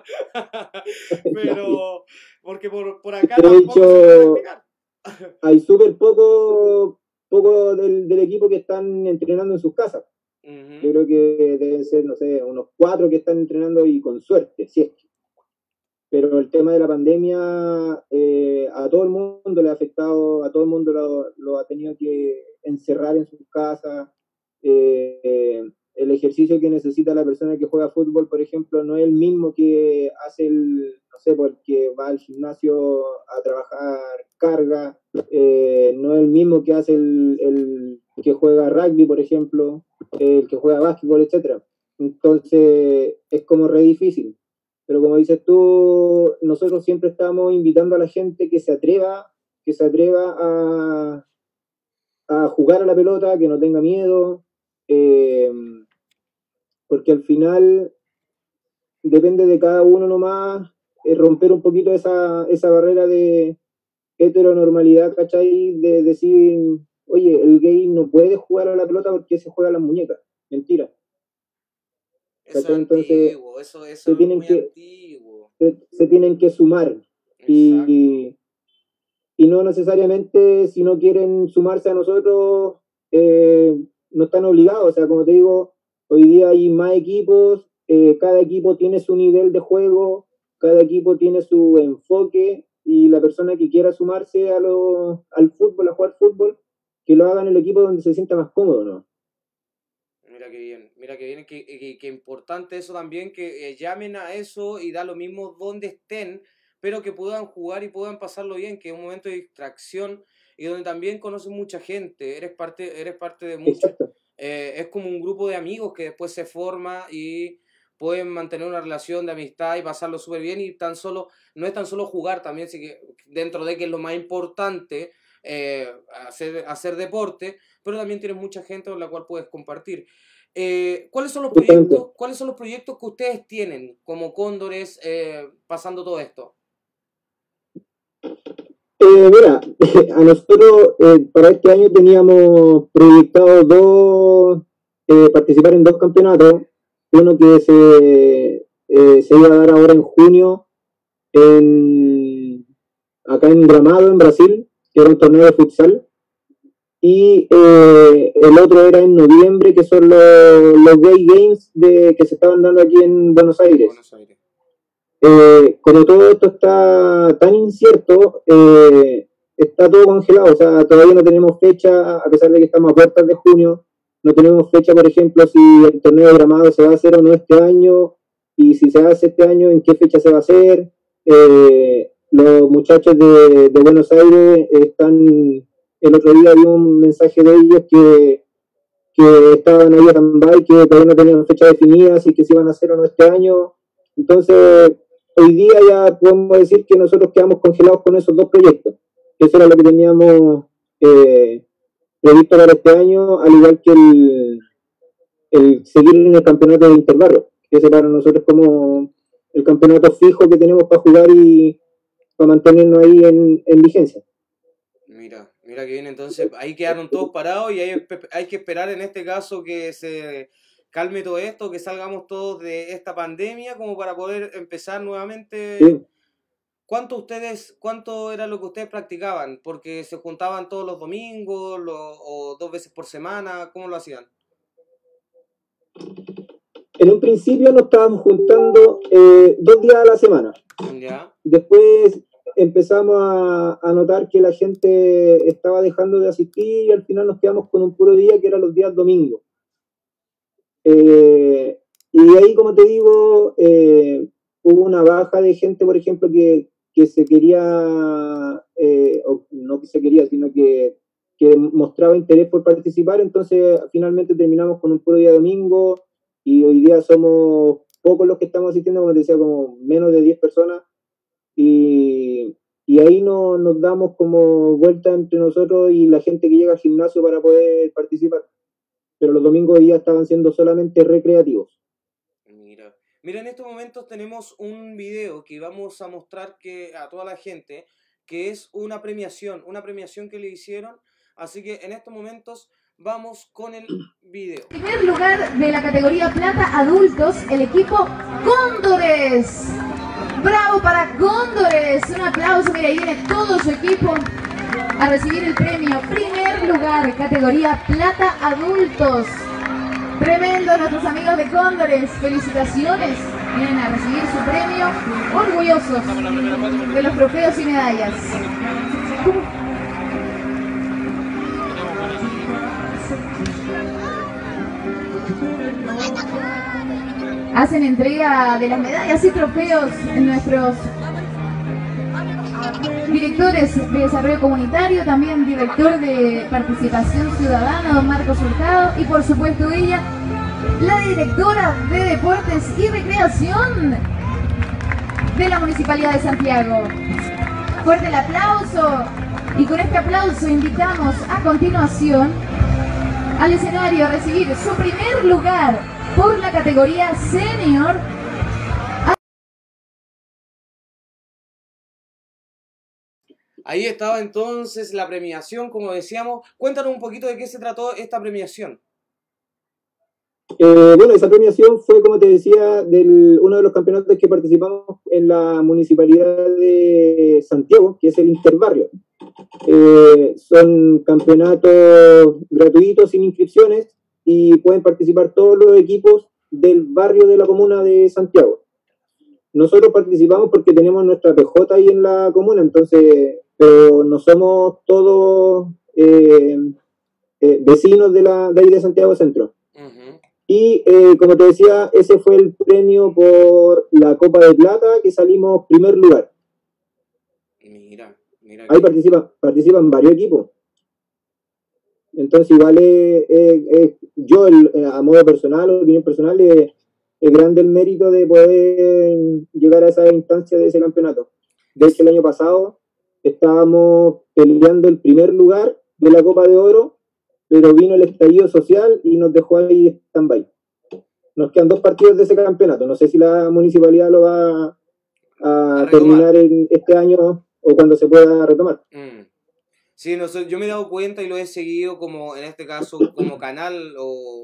pero porque por, por acá De tampoco se puede hecho, practicar. hay súper poco, poco del, del equipo que están entrenando en sus casas. Yo Ujú. creo que deben ser, no sé, unos cuatro que están entrenando y con suerte, si es que. Pero el tema de la pandemia eh, a todo el mundo le ha afectado, a todo el mundo lo, lo ha tenido que encerrar en sus casas. Eh, eh, el ejercicio que necesita la persona que juega fútbol, por ejemplo, no es el mismo que hace el, no sé, porque va al gimnasio a trabajar carga, eh, no es el mismo que hace el, el que juega rugby, por ejemplo, el que juega básquetbol, etcétera. Entonces es como re difícil. Pero como dices tú, nosotros siempre estamos invitando a la gente que se atreva, que se atreva a, a jugar a la pelota, que no tenga miedo, eh, porque al final depende de cada uno nomás eh, romper un poquito esa, esa barrera de heteronormalidad, ¿cachai? De decir, oye, el gay no puede jugar a la pelota porque se juega a las muñecas. Mentira. Eso es ¿Cachai? Entonces antiguo, eso, eso se es tienen muy que, antiguo. se, se tienen que sumar. Exacto. Y, y no necesariamente si no quieren sumarse a nosotros, eh, no están obligados. O sea, como te digo, hoy día hay más equipos, eh, cada equipo tiene su nivel de juego, cada equipo tiene su enfoque y la persona que quiera sumarse a lo, al fútbol, a jugar fútbol, que lo haga en el equipo donde se sienta más cómodo, ¿no? Mira qué bien, mira qué bien, que, que, que importante eso también, que eh, llamen a eso y da lo mismo donde estén, pero que puedan jugar y puedan pasarlo bien, que es un momento de distracción y donde también conoces mucha gente, eres parte, eres parte de mucho, Exacto. eh, es como un grupo de amigos que después se forma y pueden mantener una relación de amistad y pasarlo súper bien y tan solo, no es tan solo jugar también, sí que dentro de que es lo más importante, eh, hacer, hacer deporte, pero también tienes mucha gente con la cual puedes compartir. Eh, ¿cuáles son los Justamente. proyectos, cuáles son los proyectos que ustedes tienen como Cóndores eh, pasando todo esto? Eh, mira, a nosotros eh, para este año teníamos proyectado dos, eh, participar en dos campeonatos. uno que se, eh, se iba a dar ahora en junio en, acá en Gramado, en Brasil, que era un torneo de futsal, y eh, el otro era en noviembre, que son los, los Gay Games de, que se estaban dando aquí en Buenos Aires. Buenos Aires. Eh, como todo esto está tan incierto, eh, está todo congelado, o sea, todavía no tenemos fecha, a pesar de que estamos a puertas de junio, no tenemos fecha, por ejemplo, si el torneo de Gramado se va a hacer o no este año, y si se hace este año, en qué fecha se va a hacer. Eh, los muchachos de, de Buenos Aires están, el otro día vi un mensaje de ellos que, que estaban ahí a stand-by, que todavía no tenían fecha definida, si que se iban a hacer o no este año. Entonces, hoy día ya podemos decir que nosotros quedamos congelados con esos dos proyectos. Eso era lo que teníamos eh, previsto para este año, al igual que el, el seguir en el campeonato de Interbarrio, que ese para nosotros como el campeonato fijo que tenemos para jugar y para mantenernos ahí en, en vigencia. Mira, mira que bien, entonces ahí quedaron todos parados y hay, hay que esperar en este caso que se calme todo esto, que salgamos todos de esta pandemia como para poder empezar nuevamente. Sí. ¿Cuánto ustedes, cuánto era lo que ustedes practicaban? Porque se juntaban todos los domingos lo, o dos veces por semana, ¿cómo lo hacían? En un principio nos estábamos juntando eh, dos días a la semana. ¿Ya? Después empezamos a, a notar que la gente estaba dejando de asistir y al final nos quedamos con un puro día que eran los días domingos. Eh, y ahí, como te digo, eh, hubo una baja de gente, por ejemplo, que, que se quería, eh, o no que se quería, sino que, que mostraba interés por participar, entonces finalmente terminamos con un puro día domingo y hoy día somos pocos los que estamos asistiendo, como te decía, como menos de diez personas. Y, y ahí no, nos damos como vuelta entre nosotros y la gente que llega al gimnasio para poder participar. Pero los domingos día estaban siendo solamente recreativos. Mira, mira, en estos momentos tenemos un video que vamos a mostrar que, a toda la gente, que es una premiación, una premiación que le hicieron. Así que en estos momentos vamos con el video. En primer lugar de la categoría plata adultos, el equipo Cóndores. ¡Bravo para Cóndores! Un aplauso, mira, ahí viene todo su equipo a recibir el premio. Primer lugar, categoría plata adultos. Tremendo, nuestros amigos de Cóndores. Felicitaciones. Vienen a recibir su premio. Orgullosos de los trofeos y medallas. Hacen entrega de las medallas y trofeos en nuestros directores de desarrollo comunitario, también director de participación ciudadana, don Marcos Hurtado, y por supuesto ella, la directora de deportes y recreación de la Municipalidad de Santiago. Fuerte el aplauso, y con este aplauso invitamos a continuación al escenario a recibir su primer lugar por la categoría senior. Ahí estaba entonces la premiación, como decíamos. Cuéntanos un poquito de qué se trató esta premiación. Eh, bueno, esa premiación fue, como te decía, del, uno de los campeonatos que participamos en la Municipalidad de Santiago, que es el Interbarrio. Eh, son campeonatos gratuitos, sin inscripciones, y pueden participar todos los equipos del barrio de la comuna de Santiago. Nosotros participamos porque tenemos nuestra P J ahí en la comuna, entonces, pero no somos todos eh, eh, vecinos de, la, de ahí de Santiago Centro. Uh-huh. Y eh, como te decía, ese fue el premio por la Copa de Plata, que salimos primer lugar. Mira, mira. Ahí participan, participan varios equipos. Entonces igual es, es, es, yo el, a modo personal, opinión personal, es, es grande el mérito de poder llegar a esa instancia de ese campeonato. De hecho, el año pasado estábamos peleando el primer lugar de la Copa de Oro, pero vino el estallido social y nos dejó ahí stand-by. Nos quedan dos partidos de ese campeonato. No sé si la municipalidad lo va a, a, a terminar en este año o cuando se pueda retomar. Mm. Sí, no sé, yo me he dado cuenta y lo he seguido como, en este caso, como canal o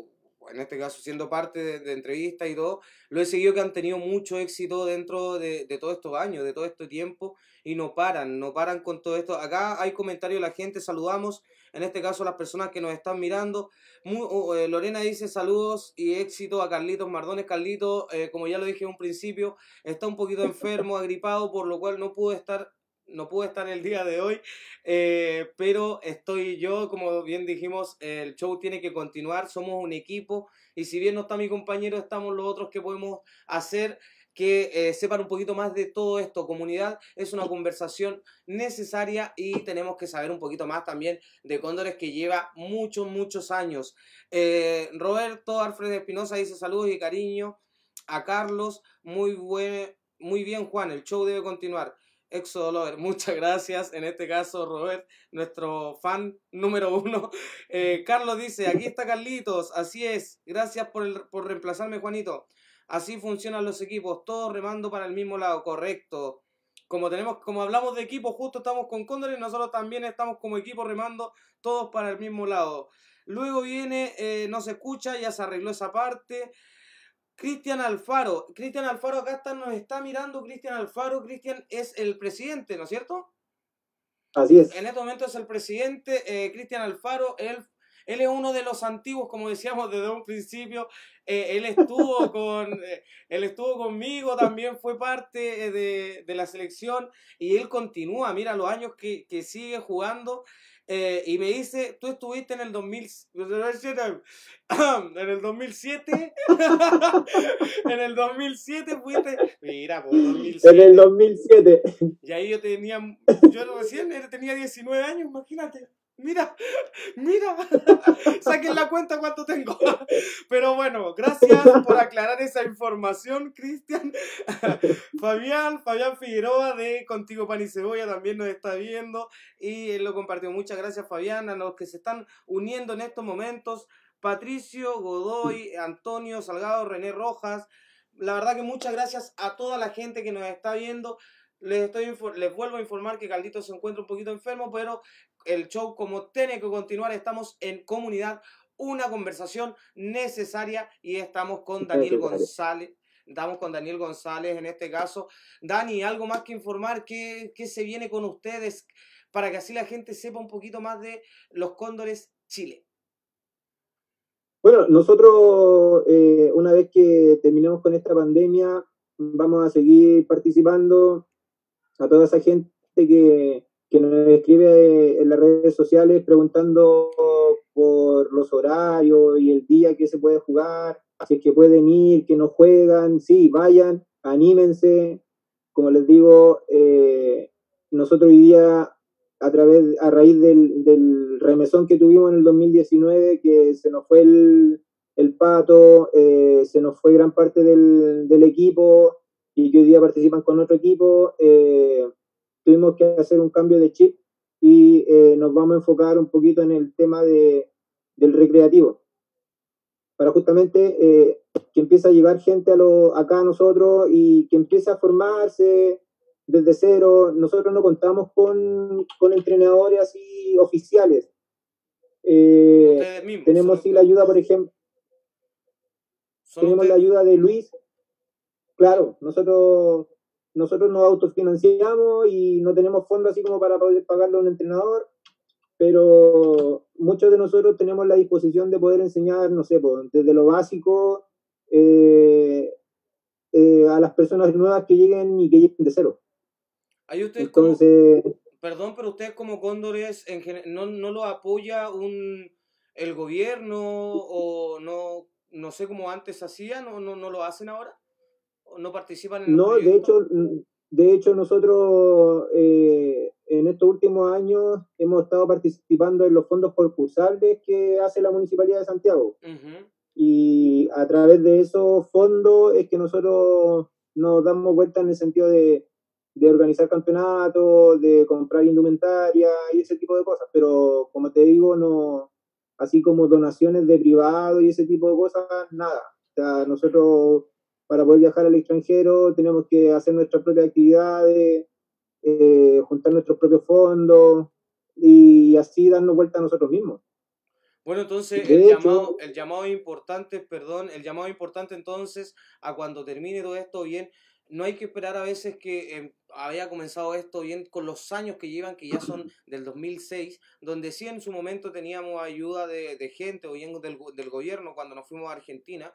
en este caso siendo parte de, de entrevistas y todo, lo he seguido que han tenido mucho éxito dentro de, de todos estos años, de todo este tiempo, y no paran, no paran con todo esto. Acá hay comentarios de la gente, saludamos, en este caso a las personas que nos están mirando. Muy, oh, eh, Lorena dice saludos y éxito a Carlitos Mardones. Carlitos, eh, como ya lo dije en un principio, está un poquito enfermo, agripado, por lo cual no pudo estar no pude estar el día de hoy, eh, pero estoy yo, como bien dijimos, el show tiene que continuar, somos un equipo, y si bien no está mi compañero, estamos los otros que podemos hacer que eh, sepan un poquito más de todo esto. Comunidad es una conversación necesaria y tenemos que saber un poquito más también de Cóndores, que lleva muchos, muchos años. Eh, Roberto Alfred Espinosa dice saludos y cariño a Carlos, muy, buen, muy bien Juan, el show debe continuar. Éxodo Lover, muchas gracias, en este caso Robert, nuestro fan número uno. Eh, Carlos dice, aquí está Carlitos, así es, gracias por, el, por reemplazarme Juanito. Así funcionan los equipos, todos remando para el mismo lado, correcto. Como tenemos, como hablamos de equipo, justo estamos con Cóndores, nosotros también estamos como equipo remando todos para el mismo lado. Luego viene, eh, no se escucha, ya se arregló esa parte. Cristian Alfaro, Cristian Alfaro acá está, nos está mirando. Cristian Alfaro, Cristian es el presidente, ¿no es cierto? Así es. En este momento es el presidente, eh, Cristian Alfaro, él, él es uno de los antiguos, como decíamos desde un principio. Eh, él estuvo con, eh, él estuvo conmigo, también fue parte de, de la selección, y él continúa, mira los años que, que sigue jugando. Eh, y me dice, tú estuviste en el dos mil, en el dos mil siete, en el dos mil siete fuiste, mira, pues dos mil siete. En el dos mil siete. Y ahí yo tenía, yo recién tenía diecinueve años, imagínate. Mira, mira, saquen la cuenta cuánto tengo. Pero bueno, gracias por aclarar esa información, Cristian. Fabián, Fabián Figueroa de Contigo Pan y Cebolla también nos está viendo y él lo compartió. Muchas gracias, Fabián, a los que se están uniendo en estos momentos. Patricio, Godoy, Antonio Salgado, René Rojas. La verdad que muchas gracias a toda la gente que nos está viendo. Les, estoy, les vuelvo a informar que Caldito se encuentra un poquito enfermo, pero el show como tiene que continuar. Estamos en Comunidad, una conversación necesaria, y estamos con Daniel González. Estamos con Daniel González en este caso. Dani, ¿algo más que informar? ¿Qué, qué se viene con ustedes? Para que así la gente sepa un poquito más de los Cóndores Chile. Bueno, nosotros eh, una vez que terminemos con esta pandemia, vamos a seguir participando. A toda esa gente que, que nos escribe en las redes sociales preguntando por los horarios y el día que se puede jugar, si es que pueden ir, que no juegan, sí, vayan, anímense. Como les digo, eh, nosotros hoy día, a través, a raíz del, del remesón que tuvimos en el dos mil diecinueve, que se nos fue el, el Pato, eh, se nos fue gran parte del, del equipo, y que hoy día participan con otro equipo, eh, tuvimos que hacer un cambio de chip y eh, nos vamos a enfocar un poquito en el tema de, del recreativo, para justamente eh, que empiece a llegar gente a lo, acá a nosotros y que empiece a formarse desde cero. Nosotros no contamos con, con entrenadores así oficiales. Eh, mismos, tenemos sí la ayuda, por ejemplo, tenemos la ayuda de Luis. Claro, nosotros, nosotros nos autofinanciamos y no tenemos fondos así como para poder pagarle a un entrenador, pero muchos de nosotros tenemos la disposición de poder enseñar, no sé, pues, desde lo básico eh, eh, a las personas nuevas que lleguen y que lleguen de cero. Ahí ustedes Entonces, como, perdón, pero ustedes como Cóndores en general, ¿no, no lo apoya un, el gobierno, o no, no sé cómo antes hacían, o no, no lo hacen ahora? ¿No participan en el no, de hecho, de hecho nosotros eh, en estos últimos años hemos estado participando en los fondos concursales que hace la Municipalidad de Santiago. Uh-huh. Y a través de esos fondos es que nosotros nos damos vuelta en el sentido de, de organizar campeonatos, de comprar indumentaria y ese tipo de cosas. Pero como te digo, no, así como donaciones de privado y ese tipo de cosas, nada. O sea, nosotros, para poder viajar al extranjero, tenemos que hacer nuestras propias actividades, eh, juntar nuestros propios fondos y así darnos vuelta a nosotros mismos. Bueno, entonces De el hecho, llamado, el llamado importante, perdón, el llamado importante entonces a cuando termine todo esto bien, no hay que esperar a veces que eh, haya comenzado esto bien con los años que llevan, que ya son del dos mil seis, donde sí en su momento teníamos ayuda de, de gente o bien del, go- del gobierno cuando nos fuimos a Argentina.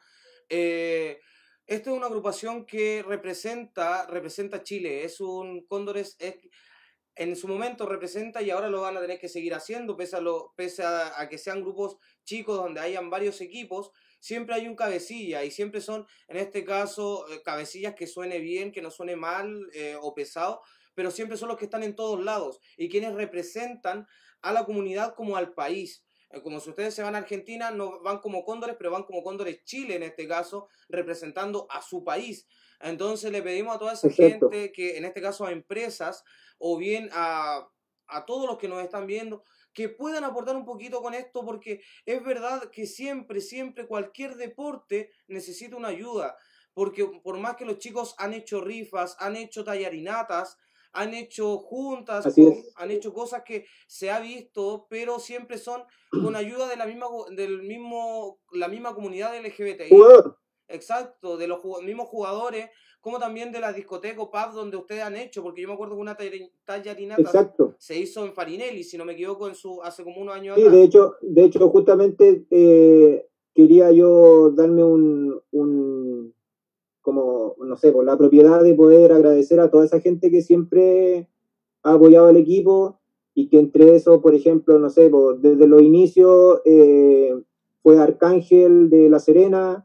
Eh, esta es una agrupación que representa, representa Chile, es un Cóndores, es, en su momento representa y ahora lo van a tener que seguir haciendo, pese a, lo, pese a, a que sean grupos chicos donde hayan varios equipos, siempre hay un cabecilla y siempre son, en este caso, eh, cabecillas que suene bien, que no suene mal eh, o pesado, pero siempre son los que están en todos lados y quienes representan a la comunidad como al país. Eh, Como si ustedes se van a Argentina, no van como Cóndores, pero van como Cóndores Chile en este caso, representando a su país. Entonces le pedimos a toda esa exacto. gente que, en este caso a empresas, o bien a, a todos los que nos están viendo, que puedan aportar un poquito con esto, porque es verdad que siempre, siempre cualquier deporte necesita una ayuda, porque por más que los chicos han hecho rifas, han hecho tallarinatas, han hecho juntas, Así con, es. han hecho cosas que se ha visto, pero siempre son con ayuda de la misma, del mismo, la misma comunidad L G B T I. Jugador, Exacto, de los ju- mismos jugadores, como también de las discotecas o pubs donde ustedes han hecho, porque yo me acuerdo que una talleri- tallarinata se, exacto. se hizo en Farinelli, si no me equivoco, en su, hace como unos años Sí, atrás. de hecho, de hecho justamente eh, quería yo darme un, un, como, no sé, por la propiedad de poder agradecer a toda esa gente que siempre ha apoyado al equipo y que entre eso, por ejemplo, no sé, pues, desde los inicios eh, fue Arcángel de La Serena,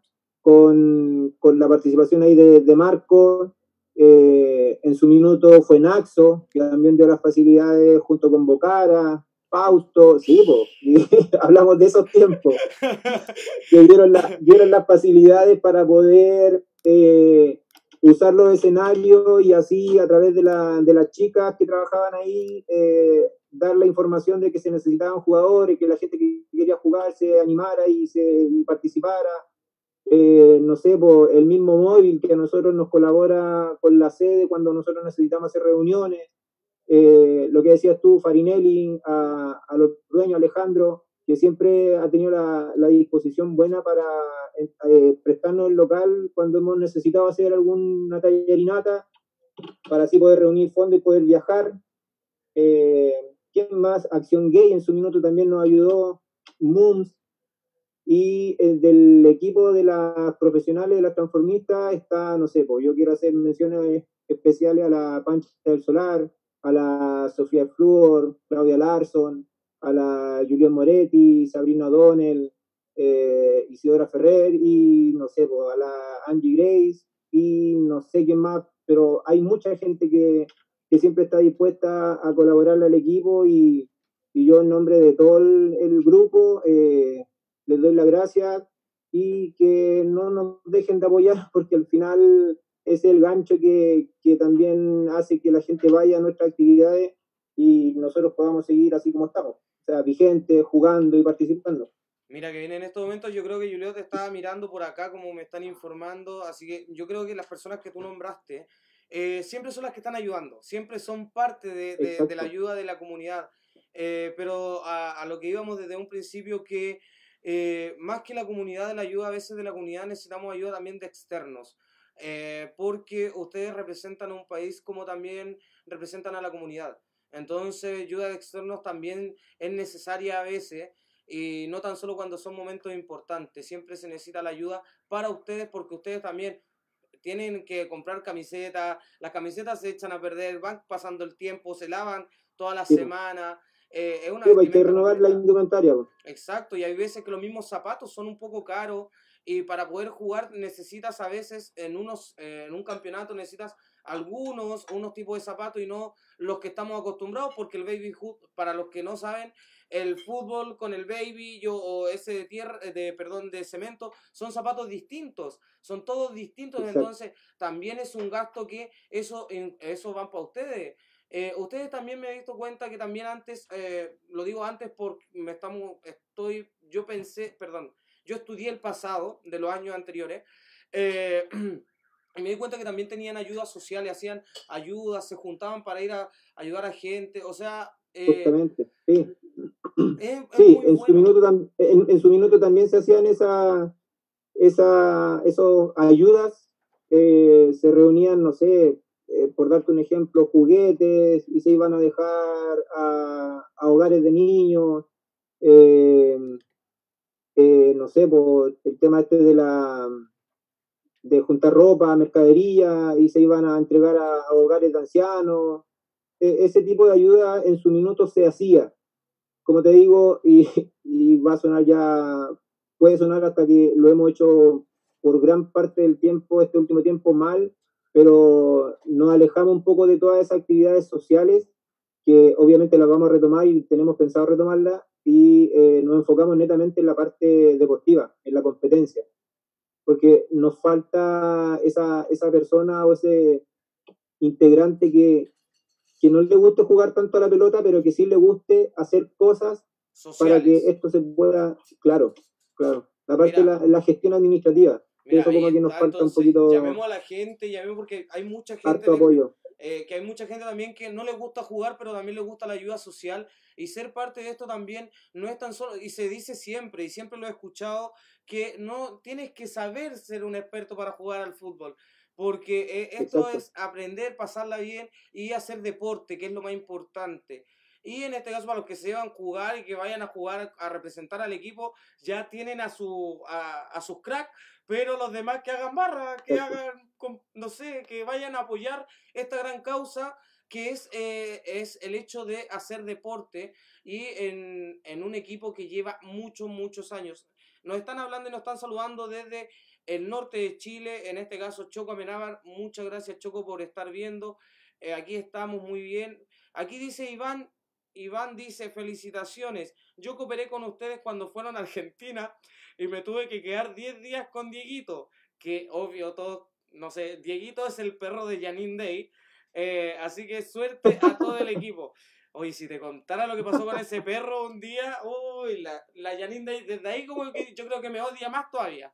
con, con la participación ahí de, de Marco, eh, en su minuto fue Naxo, que también dio las facilidades junto con Bocara, Fausto, sí, pues, y hablamos de esos tiempos, que dieron, la, dieron las facilidades para poder eh, usar los escenarios y así a través de, la, de las chicas que trabajaban ahí, eh, dar la información de que se necesitaban jugadores, que la gente que quería jugar se animara y, se, y participara. Eh, no sé, po, el mismo móvil que a nosotros nos colabora con la sede cuando nosotros necesitamos hacer reuniones. Eh, lo que decías tú, Farinelli, a, a los dueños, Alejandro, que siempre ha tenido la, la disposición buena para eh, prestarnos el local cuando hemos necesitado hacer alguna tallarinata, para así poder reunir fondos y poder viajar. Eh, ¿Quién más? Acción Gay en su minuto también nos ayudó, Moons, y eh, del equipo de las profesionales de las transformistas está, no sé, pues yo quiero hacer menciones especiales a la Pancha del Solar, a la Sofía Fluor, Claudia Larson, a la Julián Moretti, Sabrina O'Donnell, eh, Isidora Ferrer y no sé, pues a la Angie Grace y no sé quién más, pero hay mucha gente que, que siempre está dispuesta a colaborarle al equipo y, y yo en nombre de todo el, el grupo eh, les doy las gracias y que no nos dejen de apoyar porque al final es el gancho que, que también hace que la gente vaya a nuestras actividades y nosotros podamos seguir así como estamos, o sea, vigentes, jugando y participando. Mira que viene en estos momentos, yo creo que Julio te estaba mirando por acá como me están informando, así que yo creo que las personas que tú nombraste eh, siempre son las que están ayudando, siempre son parte de, de- de la Exacto. ayuda de la comunidad. Eh, pero a, a lo que íbamos desde un principio que eh, más que la comunidad de la ayuda, a veces de la comunidad necesitamos ayuda también de externos, eh, porque ustedes representan a un país como también representan a la comunidad. Entonces, ayuda de externos también es necesaria a veces y no tan solo cuando son momentos importantes, siempre se necesita la ayuda para ustedes porque ustedes también tienen que comprar camisetas, las camisetas se echan a perder, van pasando el tiempo, se lavan toda la Sí, pues. semana, eh, es una Sí, pues hay que vestimenta renovar la completa. indumentaria, pues. Exacto, y hay veces que los mismos zapatos son un poco caros y para poder jugar necesitas a veces en unos eh, en un campeonato necesitas algunos unos tipos de zapatos y no los que estamos acostumbrados porque el baby hood, para los que no saben, el fútbol con el baby yo o ese de tierra de perdón de cemento son zapatos distintos, son todos distintos, Exacto. entonces también es un gasto que eso en- eso van para ustedes. Eh, ustedes también me he visto cuenta que también antes, eh, lo digo antes porque me estamos, estoy, yo pensé, perdón, yo estudié el pasado de los años anteriores eh, y me di cuenta que también tenían ayudas sociales, hacían ayudas, se juntaban para ir a ayudar a gente, o sea, eh, justamente, sí. es, es Sí, muy en su bueno. minuto, tam- en, en su minuto también se hacían esa, esa, esos ayudas, eh, se reunían, no sé, eh, por darte un ejemplo, juguetes y se iban a dejar a, a hogares de niños, eh, eh, no sé, por el tema este de la de juntar ropa, mercadería y se iban a entregar a, a hogares de ancianos. E- ese tipo de ayuda en su minuto se hacía, como te digo, y, y va a sonar ya, puede sonar hasta que lo hemos hecho por gran parte del tiempo, este último tiempo mal, pero nos alejamos un poco de todas esas actividades sociales que obviamente las vamos a retomar y tenemos pensado retomarlas y eh, nos enfocamos netamente en la parte deportiva, en la competencia, porque nos falta esa, esa persona o ese integrante que, que no le guste jugar tanto a la pelota, pero que sí le guste hacer cosas para que Sociales. esto se pueda, claro, claro. Aparte Mira, la, la gestión administrativa, que Mira, eso ahí como que nos está, falta un entonces poquito, llamemos a la gente, llamemos porque hay mucha gente harto en este, apoyo. eh, que hay mucha gente también que no le gusta jugar, pero también le gusta la ayuda social y ser parte de esto también no es tan solo, y se dice siempre, y siempre lo he escuchado, que no tienes que saber ser un experto para jugar al fútbol, porque eh, esto Exacto. es aprender, pasarla bien y hacer deporte, que es lo más importante. Y en este caso, para los que se van a jugar y que vayan a jugar a representar al equipo, ya tienen a, su, a, a sus cracks, pero los demás que hagan barra, que Exacto. hagan, no sé, que vayan a apoyar esta gran causa que es, eh, es el hecho de hacer deporte y en, en un equipo que lleva muchos, muchos años. Nos están hablando y nos están saludando desde el norte de Chile, en este caso Choco Amenábar. Muchas gracias, Choco, por estar viendo. Eh, aquí estamos muy bien. Aquí dice Iván, Iván dice, felicitaciones. Yo cooperé con ustedes cuando fueron a Argentina y me tuve que quedar diez días con Dieguito, que obvio todos, no sé, Dieguito es el perro de Janine Day, eh, así que suerte a todo el equipo. Oye, si te contara lo que pasó con ese perro un día, uy, la, la Janine Day, desde ahí como que yo creo que me odia más todavía.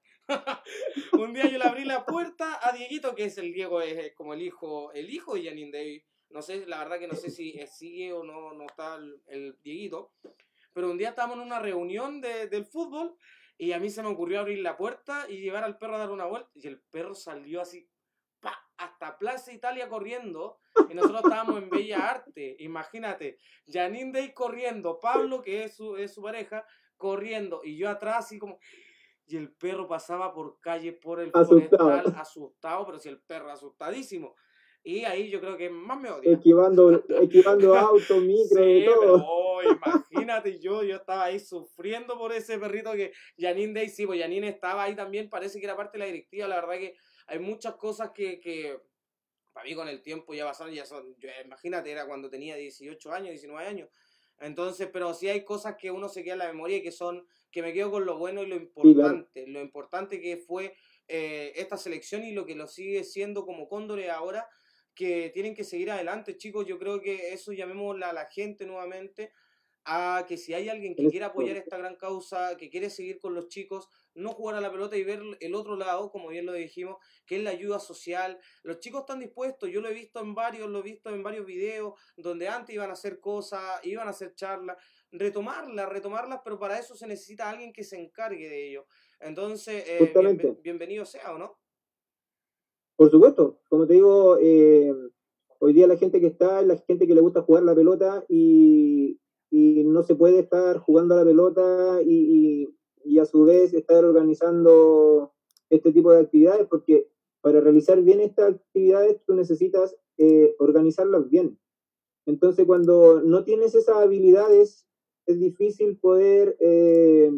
Un día yo le abrí la puerta a Dieguito, que es el Diego, es como el hijo, el hijo de Janine Day. No sé, la verdad que no sé si sigue o no, no está el, el Dieguito. Pero un día estábamos en una reunión de, del fútbol y a mí se me ocurrió abrir la puerta y llevar al perro a dar una vuelta y el perro salió así, pa, hasta Plaza Italia corriendo y nosotros estábamos en Bella Arte, imagínate, Janine Day corriendo, Pablo, que es su, es su pareja, corriendo y yo atrás así como... Y el perro pasaba por calle por el Asustado, forestal asustado, pero si el perro asustadísimo. Y ahí yo creo que más me odia. esquivando, esquivando autos, micro, de Sí, pero todo. oh, imagínate, yo, yo estaba ahí sufriendo por ese perrito que Janine Day, sí, pues Janine estaba ahí también, parece que era parte de la directiva, la verdad que hay muchas cosas que, que para mí con el tiempo ya pasaron, ya son, yo, imagínate, era cuando tenía dieciocho años, diecinueve años, entonces, pero sí hay cosas que uno se queda en la memoria y que son, que me quedo con lo bueno y lo Sí, claro. importante, lo importante que fue eh, esta selección y lo que lo sigue siendo como Cóndores ahora, que tienen que seguir adelante, chicos. Yo creo que eso llamémosle a la gente nuevamente a que si hay alguien que En quiera eso, apoyar esta gran causa, que quiere seguir con los chicos, no jugar a la pelota y ver el otro lado, como bien lo dijimos, que es la ayuda social. Los chicos están dispuestos, yo lo he visto en varios, lo he visto en varios videos, donde antes iban a hacer cosas, iban a hacer charlas, retomarlas, retomarlas, pero para eso se necesita alguien que se encargue de ello. Entonces, eh, bienve- justamente, bienvenido sea, ¿o no? por supuesto, como te digo, eh, hoy día la gente que está es la gente que le gusta jugar la pelota y, y no se puede estar jugando a la pelota y, y, y a su vez estar organizando este tipo de actividades, porque para realizar bien estas actividades tú necesitas eh, organizarlas bien. Entonces, cuando no tienes esas habilidades, es difícil poder eh,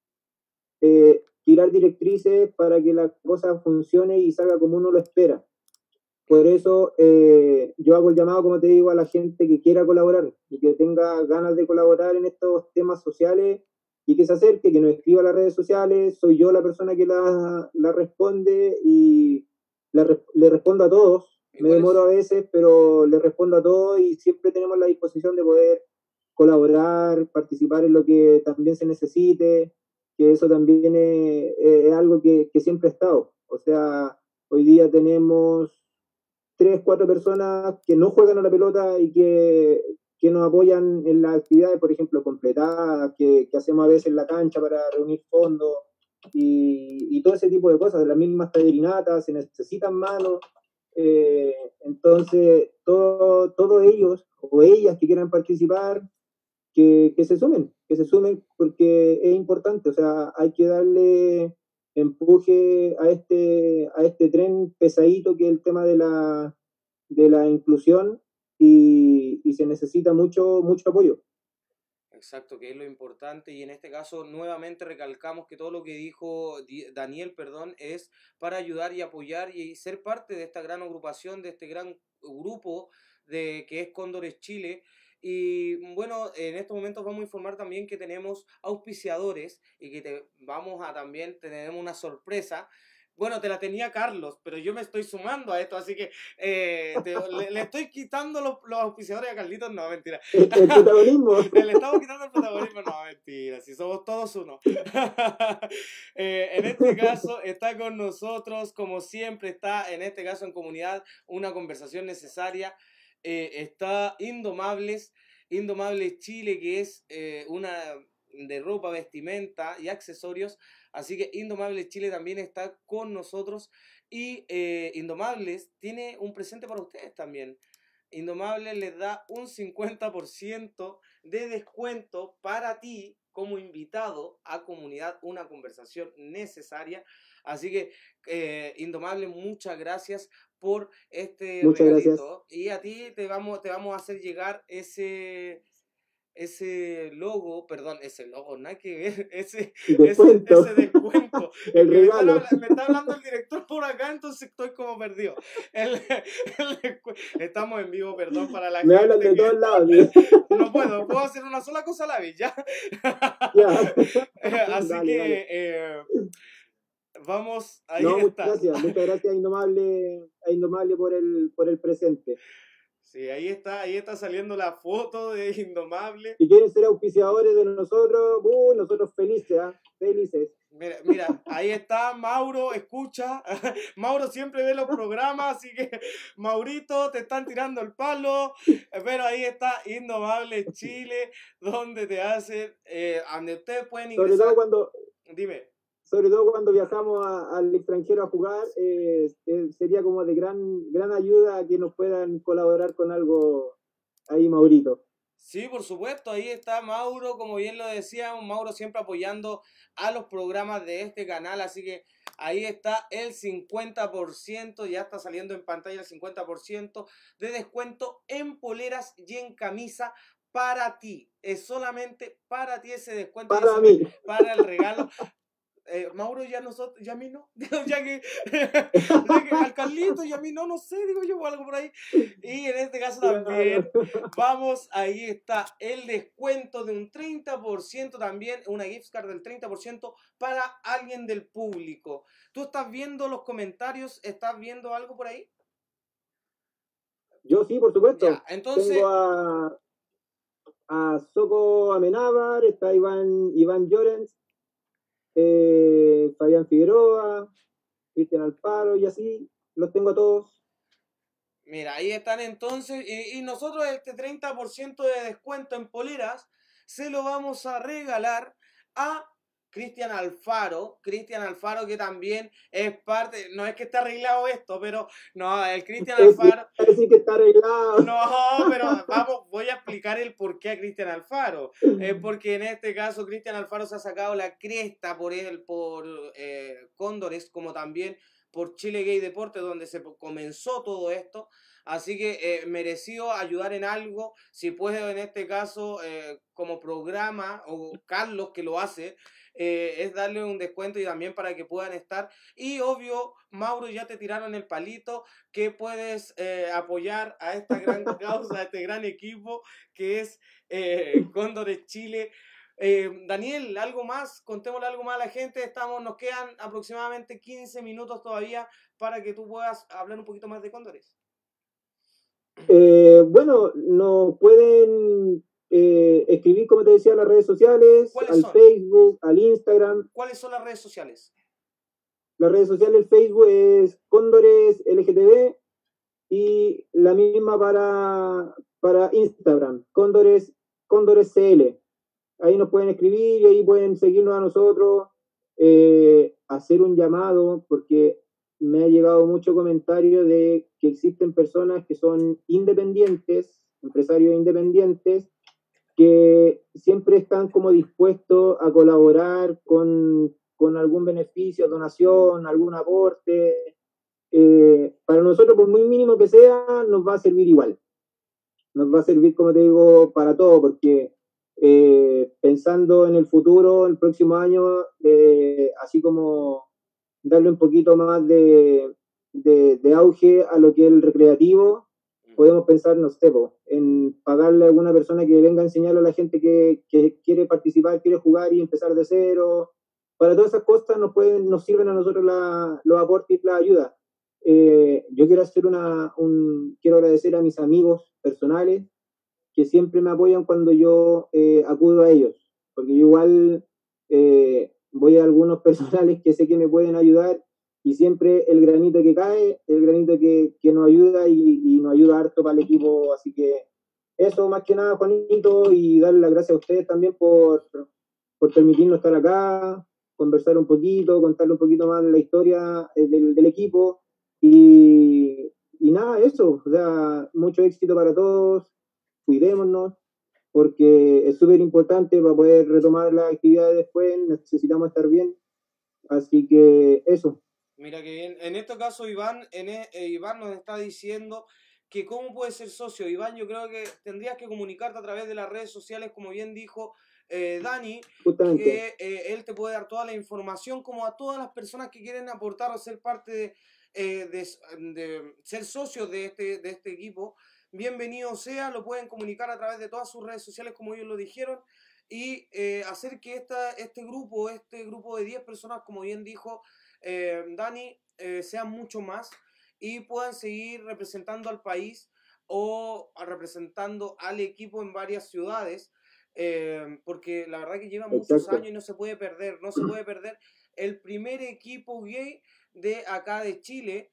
eh, tirar directrices para que la cosa funcione y salga como uno lo espera. Por eso eh, yo hago el llamado, como te digo, a la gente que quiera colaborar y que tenga ganas de colaborar en estos temas sociales y que se acerque, que nos escriba a las redes sociales. Soy yo la persona que la, la responde y la, le respondo a todos. Me demoro a veces, pero le respondo a todos y siempre tenemos la disposición de poder colaborar, participar en lo que también se necesite, que eso también es, es algo que, que siempre ha estado. O sea, hoy día tenemos tres, cuatro personas que no juegan a la pelota y que que nos apoyan en las actividades, por ejemplo, completadas, que, que hacemos a veces en la cancha para reunir fondos y, y todo ese tipo de cosas. De las mismas tallerinatas, se necesitan manos. Eh, entonces, todo, todos ellos o ellas que quieran participar, que, que se sumen, que se sumen porque es importante. O sea, hay que darle empuje a este, a este tren pesadito que es el tema de la, de la inclusión y, y se necesita mucho, mucho apoyo. Exacto, que es lo importante y en este caso nuevamente recalcamos que todo lo que dijo Di- Daniel, perdón, es para ayudar y apoyar y ser parte de esta gran agrupación, de este gran grupo de que es Cóndores Chile. Y bueno, en estos momentos vamos a informar también que tenemos auspiciadores y que te vamos a también tenemos una sorpresa. Bueno, te la tenía Carlos, pero yo me estoy sumando a esto, así que eh, te- le, le estoy quitando los, los auspiciadores a Carlitos, no, mentira. El, el protagonismo. Le estamos quitando el protagonismo, no, mentira, si somos todos uno. Eh, en este caso está con nosotros, como siempre está en este caso en comunidad, una conversación necesaria. Eh, está Indomables, Indomables Chile, que es eh, una de ropa, vestimenta y accesorios. Así que Indomables Chile también está con nosotros. Y eh, Indomables tiene un presente para ustedes también. Indomables les da un cincuenta por ciento de descuento para ti como invitado a comunidad, una conversación necesaria. Así que, eh, Indomables, muchas gracias por este Muchas regalito. Y a ti te vamos, te vamos a hacer llegar ese, ese logo, perdón, ese logo, nada que ver, ese, ese, Descuento. ese descuento. El Es que me, están regalo. habla- me está hablando el director por acá, entonces estoy como perdido. El- el descu- estamos en vivo, perdón, para la Me gente hablan de que todos lados. ¿Sí? no puedo, puedo hacer una sola cosa a la vez, ¿ya? Ya. Así Dale, que dale. eh, vamos, ahí No, muchas está. gracias. Muchas gracias a Indomable, a Indomable por el, por el presente. Sí, ahí está, ahí está saliendo la foto de Indomable. Si quieren ser auspiciadores de nosotros, uh, nosotros felices, ¿ah? Felices. Mira, mira, ahí está Mauro, escucha. Mauro siempre ve los programas, así que Maurito, te están tirando el palo. Pero ahí está Indomable Chile, donde te hacen, eh, donde ustedes pueden Sobre ingresar. todo cuando, Dime. sobre todo cuando viajamos a- al extranjero a jugar, eh, eh, sería como de gran, gran ayuda que nos puedan colaborar con algo ahí, Maurito. Sí, por supuesto, ahí está Mauro, como bien lo decíamos, Mauro siempre apoyando a los programas de este canal, así que ahí está el cincuenta por ciento, ya está saliendo en pantalla el cincuenta por ciento de descuento en poleras y en camisa para ti. Es solamente para ti ese descuento. y Para ese mí. re- Para el regalo. Eh, Mauro, ya nosotros, ya a mí no, ya que, ya que al Carlito y a mí no, no sé, digo yo, o algo por ahí. Y en este caso también, vamos, ahí está el descuento de un treinta por ciento también, una gift card del treinta por ciento para alguien del público. ¿Tú estás viendo los comentarios? ¿Estás viendo algo por ahí? Yo sí, por supuesto. Ya, entonces, Tengo a, a Soco Amenábar, está Iván, Iván Llorens, eh, Fabián Figueroa, Cristian Alfaro y así, los tengo a todos. mira, ahí están entonces, y, y nosotros este treinta por ciento de descuento en poleras se lo vamos a regalar a Cristian Alfaro, Cristian Alfaro que también es parte, no es que esté arreglado esto, pero no, el Cristian Es Alfaro, decir que está arreglado. no, pero vamos, voy a explicar el por qué a Cristian Alfaro. Es porque en este caso Cristian Alfaro se ha sacado la cresta por él, por eh, Cóndores, como también por Chile Gay Deporte, donde se comenzó todo esto. Así que eh, mereció ayudar en algo. Si puedo, en este caso, eh, como programa, o Carlos que lo hace, eh, es darle un descuento y también para que puedan estar. Y obvio, Mauro, ya te tiraron el palito, que puedes eh, apoyar a esta gran causa, a este gran equipo que es eh, Cóndores Chile. Eh, Daniel, algo más, contémosle algo más a la gente. Estamos, nos quedan aproximadamente quince minutos todavía para que tú puedas hablar un poquito más de Cóndores. Eh, bueno, nos pueden eh, escribir, como te decía, a las redes sociales, ¿Cuáles al son? Facebook, al Instagram. ¿Cuáles son las redes sociales? Las redes sociales, el Facebook es Cóndores L G T B y la misma para, para Instagram, Cóndores, Cóndores C L. Ahí nos pueden escribir y ahí pueden seguirnos a nosotros, eh, hacer un llamado, porque me ha llegado mucho comentario de que existen personas que son independientes, empresarios independientes, que siempre están como dispuestos a colaborar con, con algún beneficio, donación, algún aporte. Eh, para nosotros, por muy mínimo que sea, nos va a servir igual. Nos va a servir, como te digo, para todo, porque eh, pensando en el futuro, el próximo año, eh, así como darle un poquito más de, de, de auge a lo que es el recreativo, podemos pensar, no sé, po, en pagarle a alguna persona que venga a enseñarle a la gente que, que quiere participar, quiere jugar y empezar de cero. Para todas esas cosas nos, pueden, nos sirven a nosotros la, los aportes y la ayuda. Eh, yo quiero hacer una, un, quiero agradecer a mis amigos personales que siempre me apoyan cuando yo eh, acudo a ellos, porque yo igual eh, voy a algunos personales que sé que me pueden ayudar y siempre el granito que cae, el granito que, que nos ayuda y, y nos ayuda harto para el equipo, así que eso más que nada, Juanito, y darle las gracias a ustedes también por, por permitirnos estar acá, conversar un poquito, contarle un poquito más la historia eh, del, del equipo y, y nada, eso, o sea, mucho éxito para todos, cuidémonos, porque es súper importante para poder retomar la actividad después, necesitamos estar bien, así que eso. Mira que bien. En este caso, Iván, en e- eh, Iván nos está diciendo que cómo puede ser socio. Iván, yo creo que tendrías que comunicarte a través de las redes sociales, como bien dijo eh, Dani, Justamente. que eh, él te puede dar toda la información, como a todas las personas que quieren aportar o ser parte de, eh, de, de ser socios de este, de este equipo. Bienvenido sea, lo pueden comunicar a través de todas sus redes sociales, como ellos lo dijeron, y eh, hacer que esta, este grupo, este grupo de diez personas, como bien dijo eh, Dani, eh, sean mucho más y puedan seguir representando al país o a- representando al equipo en varias ciudades, eh, porque la verdad que lleva muchos Exacto. años y no se puede perder, no se puede perder el primer equipo gay de acá de Chile,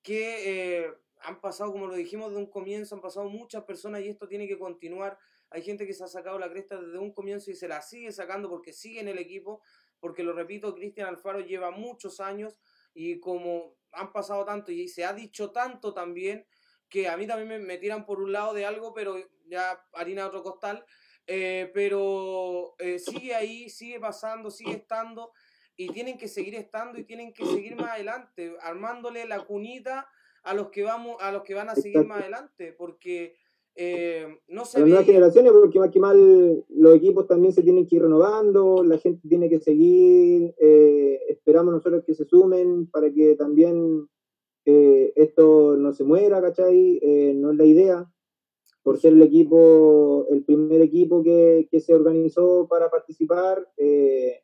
que eh, han pasado, como lo dijimos de un comienzo, han pasado muchas personas y esto tiene que continuar. Hay gente que se ha sacado la cresta desde un comienzo y se la sigue sacando porque sigue en el equipo, porque lo repito, Cristian Alfaro lleva muchos años y como han pasado tanto y se ha dicho tanto también, que a mí también me, me tiran por un lado de algo, pero ya harina de otro costal, eh, pero eh, sigue ahí, sigue pasando, sigue estando y tienen que seguir estando y tienen que seguir más adelante, armándole la cunita a los que vamos, a los que van a seguir Exacto. más adelante, porque eh, no A se las nuevas veía. generaciones, porque más que mal los equipos también se tienen que ir renovando, la gente tiene que seguir, eh, esperamos nosotros que se sumen para que también eh, esto no se muera, ¿cachai? Eh, no es la idea, por ser el equipo, el primer equipo que, que se organizó para participar, eh,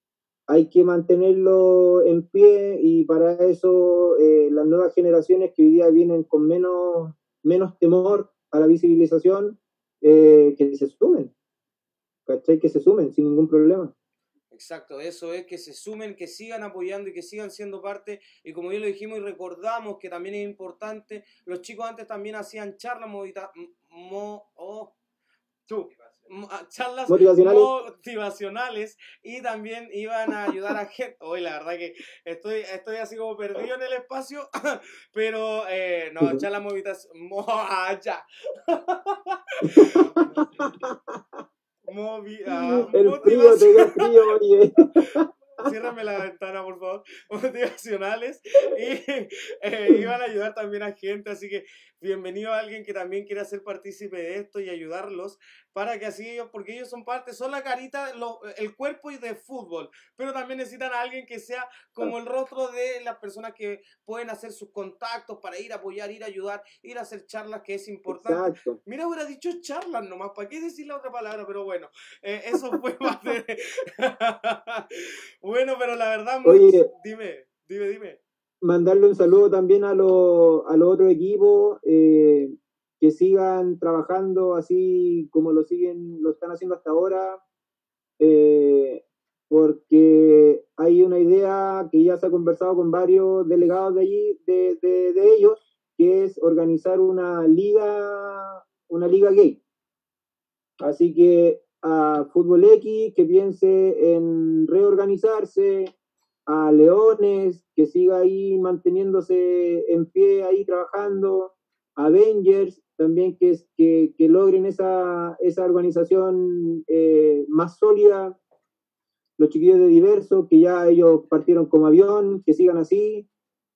hay que mantenerlo en pie y para eso eh, las nuevas generaciones que hoy día vienen con menos, menos temor a la visibilización, eh, que se sumen, ¿cachai? Que se sumen sin ningún problema. Exacto, eso es, que se sumen, que sigan apoyando y que sigan siendo parte. Y como ya lo dijimos y recordamos que también es importante, los chicos antes también hacían charlas movita, mo, oh, tú, mo- ah, charlas Motivacionales. motivacionales y también iban a ayudar a gente. Hoy la verdad que estoy, estoy así como perdido en el espacio, pero eh, no, charlas motivacionales, mo, ah, ya. Movi, ah, El frío, te dio frío, oye. Ciérrame la ventana, por favor. Motivacionales. Y eh, iban a ayudar también a gente. Así que bienvenido a alguien que también quiera ser partícipe de esto y ayudarlos. Para que así ellos, porque ellos son parte, son la carita, lo, el cuerpo y de fútbol. Pero también necesitan a alguien que sea como el rostro de las personas que pueden hacer sus contactos para ir a apoyar, ir a ayudar, ir a hacer charlas, que es importante. Exacto. Mira, hubiera dicho charlas nomás. ¿Para qué decir la otra palabra? Pero bueno, eh, eso fue más de. Bueno, pero la verdad, muy... Oye, dime, dime, dime. mandarle un saludo también a los a los otros equipos, eh, que sigan trabajando así como lo siguen, lo están haciendo hasta ahora, eh, porque hay una idea que ya se ha conversado con varios delegados de allí, de, de, de ellos, que es organizar una liga, una liga gay. Así que a Fútbol X que piense en reorganizarse, a Leones que siga ahí manteniéndose en pie, ahí trabajando, a Avengers también que, que, que logren esa, esa organización eh, más sólida, los chiquillos de Diverso, que ya ellos partieron como avión, que sigan así,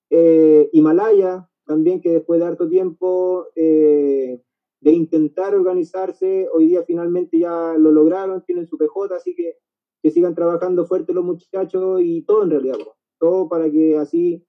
eh, Himalaya también, que después de harto tiempo eh, de intentar organizarse, hoy día finalmente ya lo lograron, tienen su P J, así que que sigan trabajando fuerte los muchachos y todo en realidad, todo para que así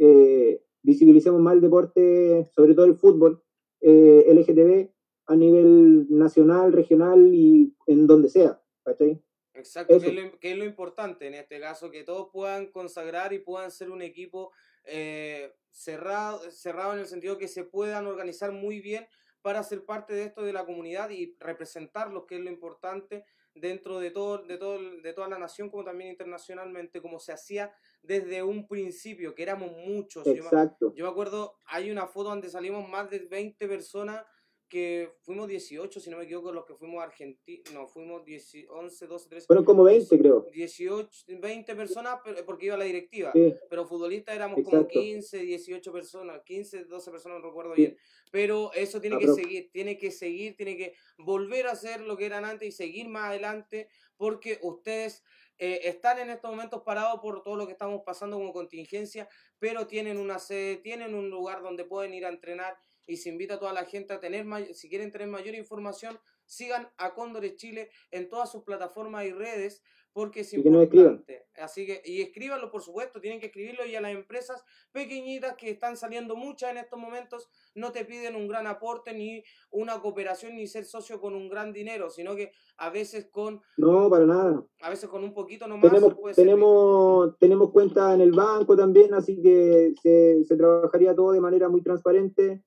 eh, visibilicemos más el deporte, sobre todo el fútbol eh, L G T B a nivel nacional, regional y en donde sea, ¿cachai? Exacto, que es, lo, que es lo importante en este caso, que todos puedan consagrar y puedan ser un equipo eh, cerrado, cerrado en el sentido que se puedan organizar muy bien para ser parte de esto de la comunidad y representarlos, que es lo importante dentro de todo, de todo, de toda la nación, como también internacionalmente, como se hacía desde un principio, que éramos muchos. Exacto. Yo me, yo me acuerdo, hay una foto donde salimos más de veinte personas, que fuimos dieciocho, si no me equivoco, los que fuimos a Argentina, no, fuimos diez, once, doce, trece. Fueron como veinte, creo. dieciocho, veinte personas, porque iba la directiva. Sí. Pero futbolistas éramos Exacto. como quince, dieciocho personas, quince, doce personas, no recuerdo Sí. bien. Pero eso tiene Ah, que pero... seguir, tiene que seguir, tiene que volver a ser lo que eran antes y seguir más adelante, porque ustedes eh, están en estos momentos parados por todo lo que estamos pasando como contingencia, pero tienen una sede, tienen un lugar donde pueden ir a entrenar. Y se invita a toda la gente a tener, si quieren tener mayor información, sigan a Cóndores Chile en todas sus plataformas y redes, porque es y que nos importante. Así que, y escríbanlo, por supuesto, tienen que escribirlo, y a las empresas pequeñitas que están saliendo muchas en estos momentos, no te piden un gran aporte, ni una cooperación, ni ser socio con un gran dinero, sino que a veces con... No, para nada. A veces con un poquito nomás. Tenemos, tenemos, tenemos cuenta en el banco también, así que se, se trabajaría todo de manera muy transparente.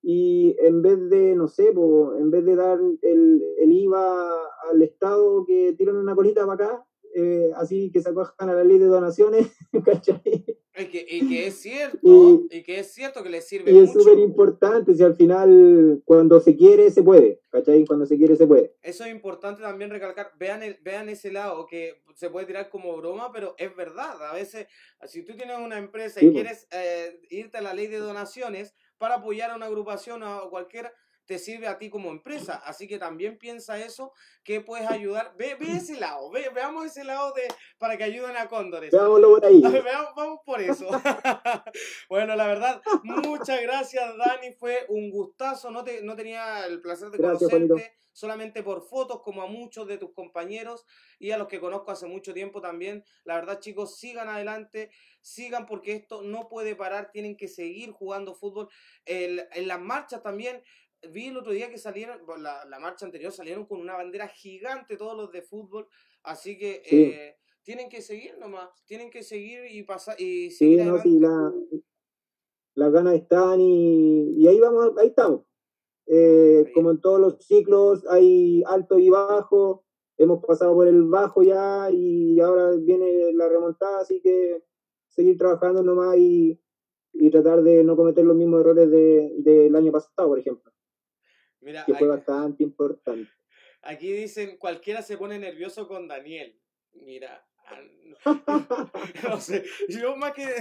Y en vez de, no sé, po, en vez de dar el, el I V A al Estado, que tiran una colita para acá, eh, así que se acojan a la ley de donaciones, ¿cachai? Y que, y que es cierto, y, y que es cierto que les sirve y mucho. es súper importante, si al final, cuando se quiere, se puede, ¿cachai? Cuando se quiere, se puede. Eso es importante también recalcar, vean, el, vean ese lado, que se puede tirar como broma, pero es verdad. A veces, si tú tienes una empresa y Sí, quieres eh, irte a la ley de donaciones para apoyar a una agrupación o cualquiera, te sirve a ti como empresa. Así que también piensa eso, que puedes ayudar. Ve, ve ese lado, ve, veamos ese lado de para que ayuden a Cóndores. Veámoslo por ahí. Veamos, vamos por eso. Bueno, la verdad, muchas gracias, Dani. Fue un gustazo. No, te, no tenía el placer de Gracias, conocerte Juanito. solamente por fotos, como a muchos de tus compañeros y a los que conozco hace mucho tiempo también. La verdad, chicos, sigan adelante, sigan, porque esto no puede parar. Tienen que seguir jugando fútbol. El, en las marchas también. Vi el otro día que salieron, la, la marcha anterior, salieron con una bandera gigante todos los de fútbol, así que Sí. eh, tienen que seguir nomás, tienen que seguir y pasar y Sí, seguir no, adelante. sí, la, las ganas están y, y ahí vamos, ahí estamos. Eh, Bien. como en todos los ciclos, hay alto y bajo. Hemos pasado por el bajo ya y ahora viene la remontada, así que seguir trabajando nomás y, y tratar de no cometer los mismos errores de, del año pasado, por ejemplo, Mira, que fue aquí, bastante importante. aquí dicen, cualquiera se pone nervioso con Daniel. Mira, no sé, yo más que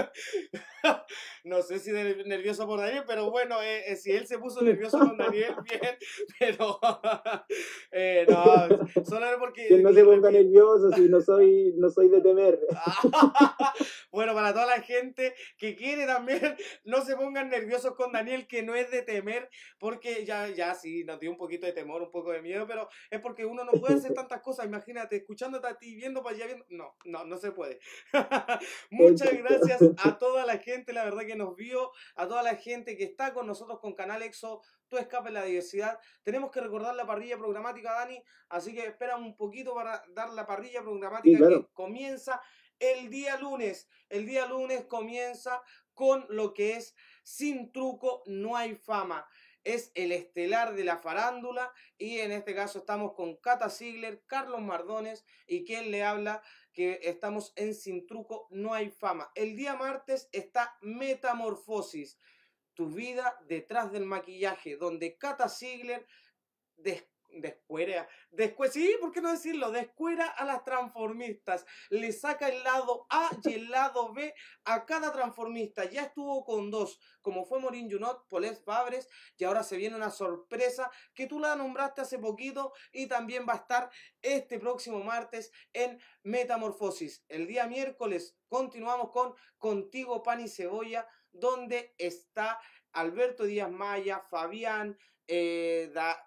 no sé si de- nervioso por Daniel, pero bueno, eh, eh, si él se puso nervioso con Daniel, bien, pero eh, no, solo era porque Que no se ponga nervioso, si no soy, no soy de temer. Bueno, para toda la gente que quiere también, no se pongan nerviosos con Daniel, que no es de temer, porque ya, ya sí, nos dio un poquito de temor, un poco de miedo, pero es porque uno no puede hacer tantas cosas. Imagínate, escuchándote a ti, viendo para allá, viendo. No, no, no se puede. Muchas gracias a toda la gente, la verdad, que nos vio, a toda la gente que está con nosotros con Canal Exo, Tu Escape en la Diversidad. Tenemos que recordar la parrilla programática, Dani, así que espera un poquito para dar la parrilla programática. Sí, claro. Que comienza el día lunes. El día lunes comienza con lo que es Sin Truco No Hay Fama. Es el estelar de la farándula y en este caso estamos con Cata Ziegler, Carlos Mardones y quien le habla, que estamos en Sin Truco No Hay Fama. El día martes está Metamorfosis. tu vida detrás del maquillaje, donde Cata Ziegler des- descuera, descue- sí, ¿por qué no decirlo? Descuera a las transformistas, le saca el lado A y el lado B a cada transformista. Ya estuvo con dos, como fue Maureen Junot, Paulette Fabres, y ahora se viene una sorpresa que tú la nombraste hace poquito y también va a estar este próximo martes en Metamorfosis. El día miércoles continuamos con Contigo Pan y Cebolla, donde está Alberto Díaz Maya, Fabián, eh, da,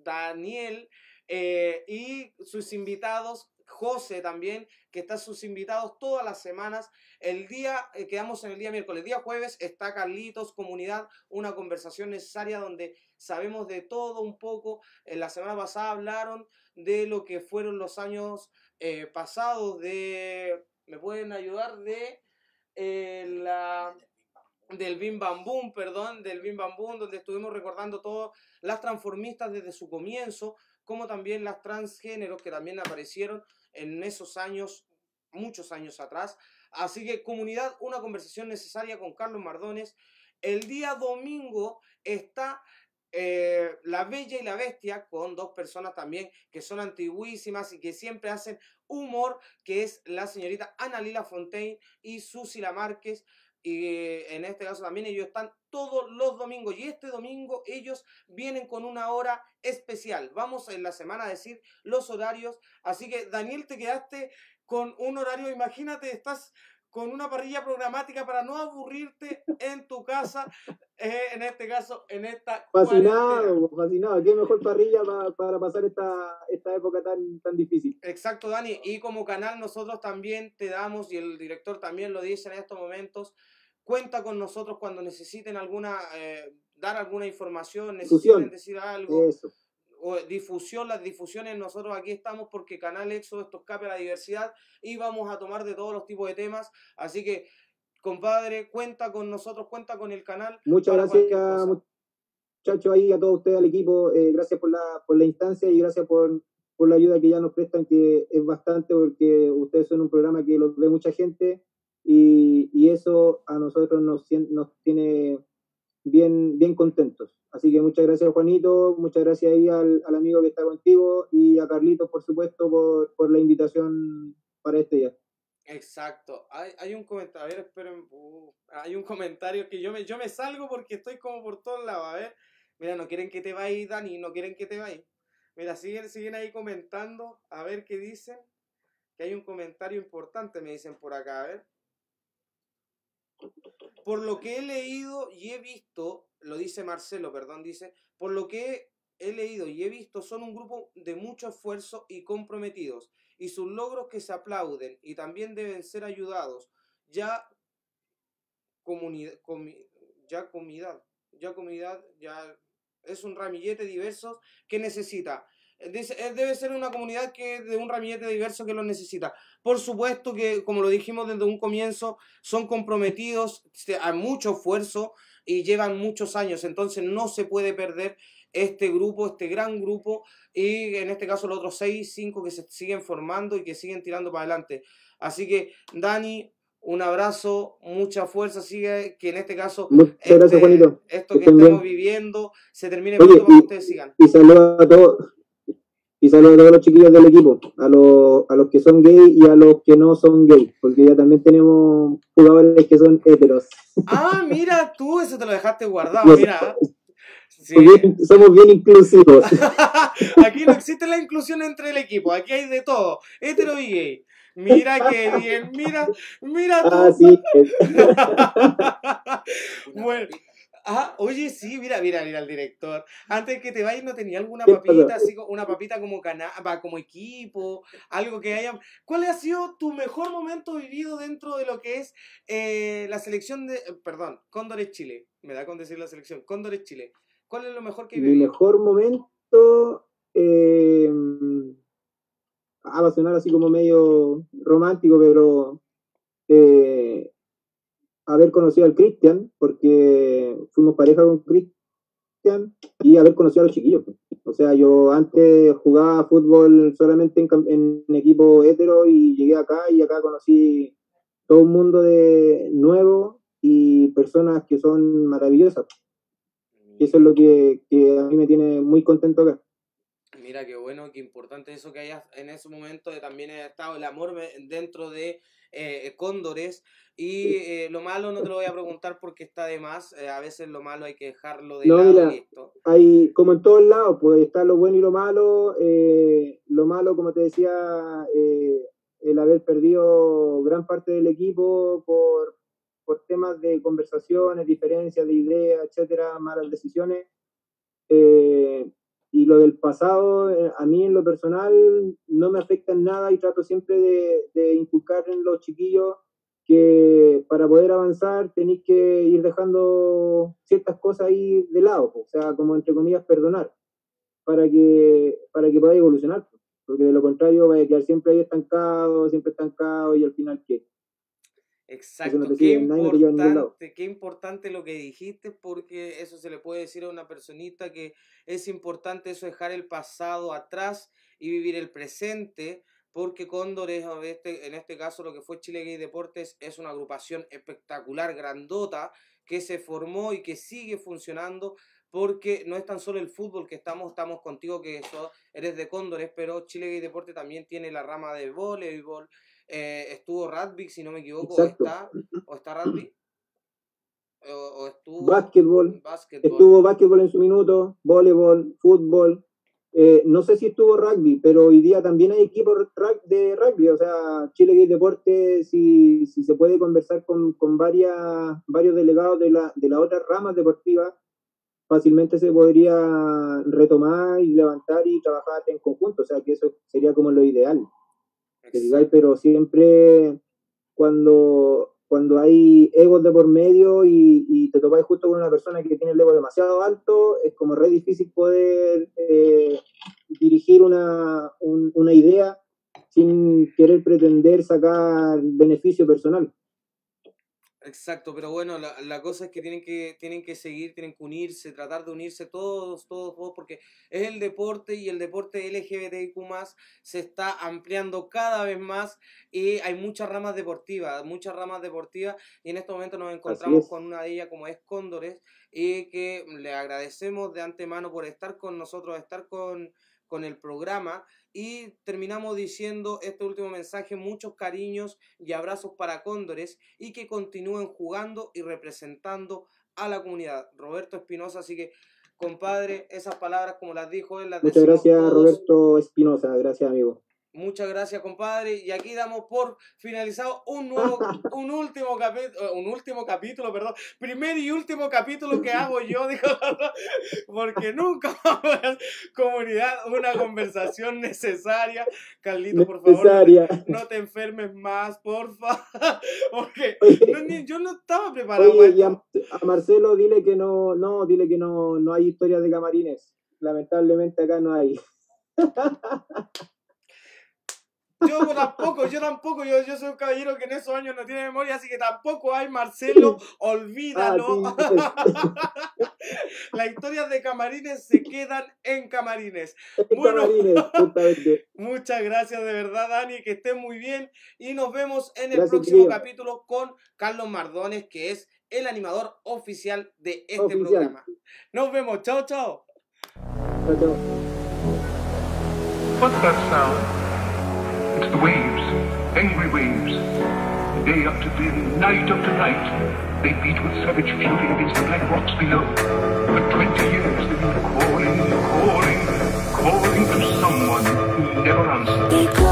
Daniel eh, y sus invitados, José también, que están sus invitados todas las semanas. El día, eh, quedamos en el día miércoles, el día jueves está Carlitos, Comunidad, una conversación necesaria donde sabemos de todo un poco. En la semana pasada hablaron de lo que fueron los años eh, pasados de, ¿me pueden ayudar? De eh, la... del Bim Bam Boom, perdón, del Bim Bam Boom, donde estuvimos recordando todas las transformistas desde su comienzo, como también las transgéneros que también aparecieron en esos años, muchos años atrás. Así que, comunidad, una conversación necesaria con Carlos Mardones. El día domingo está eh, La Bella y la Bestia, con dos personas también que son antiguísimas y que siempre hacen humor, que es la señorita Ana Lila Fontaine y Susila Márquez. Y eh, en este caso también ellos están todos los domingos, y este domingo ellos vienen con una hora especial. Vamos en la semana a decir los horarios, así que Daniel, te quedaste con un horario, imagínate, estás con una parrilla programática para no aburrirte en tu casa, eh, en este caso, en esta cuarentena. Fascinado, fascinado. Qué mejor parrilla pa- para pasar esta, esta época tan, tan difícil. Exacto, Dani, y como canal nosotros también te damos, y el director también lo dice en estos momentos, cuenta con nosotros cuando necesiten alguna, eh, dar alguna información, necesiten Difusión. decir algo, Eso. o difusión, las difusiones, nosotros aquí estamos porque Canal Éxodo, esto escape a la diversidad, y vamos a tomar de todos los tipos de temas, así que, compadre, cuenta con nosotros, cuenta con el canal. Muchas para cualquier gracias, cosa. muchachos, ahí a todos ustedes, al equipo. Eh, gracias por la, por la instancia y gracias por, por la ayuda que ya nos prestan, que es bastante, porque ustedes son un programa que los ve mucha gente y, y eso a nosotros nos, sien- nos tiene bien, bien contentos. Así que muchas gracias, Juanito, muchas gracias ahí al, al amigo que está contigo y a Carlitos, por supuesto, por, por la invitación para este día. Exacto. Hay, hay un comentario, a ver, esperen, uh, hay un comentario que yo me, yo me salgo porque estoy como por todos lados. A ver, mira, no quieren que te vayas, Dani, no quieren que te vayas. Mira, siguen, siguen ahí comentando, a ver qué dicen. Que hay un comentario importante, me dicen por acá, a ver. Por lo que he leído y he visto, lo dice Marcelo, perdón, dice, por lo que he leído y he visto, son un grupo de mucho esfuerzo y comprometidos, y sus logros que se aplauden y también deben ser ayudados. Ya comunidad, comi- ya comunidad, ya comunidad, ya es un ramillete diverso que necesita. Dice, eh, debe ser una comunidad que de un ramillete diverso que lo necesita. Por supuesto que, como lo dijimos desde un comienzo, son comprometidos se- a mucho esfuerzo y llevan muchos años, entonces no se puede perder este grupo, este gran grupo, y en este caso los otros seis, cinco que se siguen formando y que siguen tirando para adelante. Así que, Dani, un abrazo, mucha fuerza, sigue, que en este caso Muchas gracias, este, Juanito. esto Que que estén estemos bien. viviendo se termine Oye, pronto para que y, ustedes sigan. y saludos a todos. Y saludos a todos los chiquillos del equipo, a los, a los que son gay y a los que no son gay, porque ya también tenemos jugadores que son heteros. Ah, mira tú, eso te lo dejaste guardado, Los- mira. Sí. bien- somos bien inclusivos. Aquí no existe la inclusión entre el equipo, aquí hay de todo, hetero y gay. Mira qué bien, mira, mira tú. Ah, sí. Bueno, ah, oye, sí, mira, mira, mira el director. Antes que te vayas, ¿no tenía alguna ¿Qué papita, pasó? así como una papita como cana pa- como equipo, algo que haya? ¿Cuál ha sido tu mejor momento vivido dentro de lo que es eh, la selección de, eh, perdón, Cóndores Chile? Me da con decir la selección, Cóndores Chile. ¿Cuál es lo mejor que he Mi vivido? mejor momento eh, ah, va a sonar así como medio romántico, pero eh, haber conocido al Cristian, porque fuimos pareja con Cristian, y haber conocido a los chiquillos. Pues. O sea, yo antes jugaba fútbol solamente en, cam- en equipo hetero y llegué acá y acá conocí todo un mundo de nuevo y personas que son maravillosas. Y eso es lo que, que a mí me tiene muy contento acá. Mira, qué bueno, qué importante eso que hayas en ese momento de también haya estado el amor me- dentro de eh, Cóndores. Y eh, lo malo no te lo voy a preguntar porque está de más. eh, a veces lo malo hay que dejarlo de No, lado mira, y listo. hay, como en todos lados, pues está lo bueno y lo malo. eh, lo malo, como te decía, eh, el haber perdido gran parte del equipo por, por temas de conversaciones, diferencias de ideas, etcétera, malas decisiones. Eh, y lo del pasado, eh, a mí en lo personal, no me afecta en nada y trato siempre de, de inculcar en los chiquillos que para poder avanzar tenéis que ir dejando ciertas cosas ahí de lado, pues, o sea, como entre comillas, perdonar, para que, para que podáis evolucionar, pues, porque de lo contrario vais a quedar siempre ahí estancado, siempre estancado y al final, ¿qué? Eso no Exacto, te qué sirve en nada y no te lleva a ningún lado. importante, qué importante lo que dijiste, porque eso se le puede decir a una personita que es importante eso, dejar el pasado atrás y vivir el presente, porque Cóndores, a este- en este caso lo que fue Chile Gay Deportes, es una agrupación espectacular, grandota, que se formó y que sigue funcionando, porque no es tan solo el fútbol que estamos, estamos contigo que eso, eres de Cóndores, pero Chile Gay Deportes también tiene la rama de voleibol. Eh, estuvo Rugby, si no me equivoco, o Exacto. está, o está Rugby, o, o estuvo Básquetbol, básquetbol. estuvo básquetbol en su minuto, voleibol, fútbol. Eh, no sé si estuvo rugby, pero hoy día también hay equipos rug- de rugby. O sea, Chile Gay Deportes, si, si se puede conversar con, con varias, varios delegados de, la, de las otras ramas deportivas, fácilmente se podría retomar y levantar y trabajar en conjunto. O sea, que eso sería como lo ideal. Que digáis, pero siempre cuando, cuando hay egos de por medio y, y te topáis justo con una persona que tiene el ego demasiado alto, es como re difícil poder eh, dirigir una, un- una idea sin querer pretender sacar beneficio personal. Exacto, pero bueno, la, la cosa es que tienen que tienen que seguir, tienen que unirse, tratar de unirse todos, todos, todos, porque es el deporte y el deporte L G B T I Q más, se está ampliando cada vez más y hay muchas ramas deportivas, muchas ramas deportivas y en este momento nos encontramos es. con una de ellas como es Cóndores y que le agradecemos de antemano por estar con nosotros, estar con, con el programa. Y terminamos diciendo este último mensaje, muchos cariños y abrazos para Cóndores y que continúen jugando y representando a la comunidad. Roberto Espinosa, así que compadre, esas palabras como las dijo él, las Muchas decimos gracias, todos. Roberto Espinosa. Gracias, amigo. Muchas gracias, compadre. Y aquí damos por finalizado un nuevo, un último capítulo, un último capítulo, perdón, primer y último capítulo que hago yo, dijo, porque nunca comunidad, una conversación necesaria. Carlito, por favor, Necesaria. no te enfermes más, porfa, porque Oye, no, ni- yo no estaba preparado para Oye, y a, esto. a Marcelo dile que no, no, dile que no, no hay historias de camarines. Lamentablemente acá no hay. Yo tampoco, yo tampoco, yo, yo soy un caballero que en esos años no tiene memoria, así que tampoco hay, Marcelo, olvídalo. Ah, sí, Las historias de camarines se quedan en camarines. en Bueno, camarines, justamente. muchas gracias de verdad, Dani, que estén muy bien y nos vemos en el Gracias, próximo chiquillos. capítulo con Carlos Mardones, que es el animador oficial de este Oficial. programa. Nos vemos, chao, chao. Chao, chao. What's that sound? It's the waves, angry waves. Day after day, night after night, they beat with savage fury against the black rocks below. For twenty years they've been calling, calling, calling to someone who never answered. Because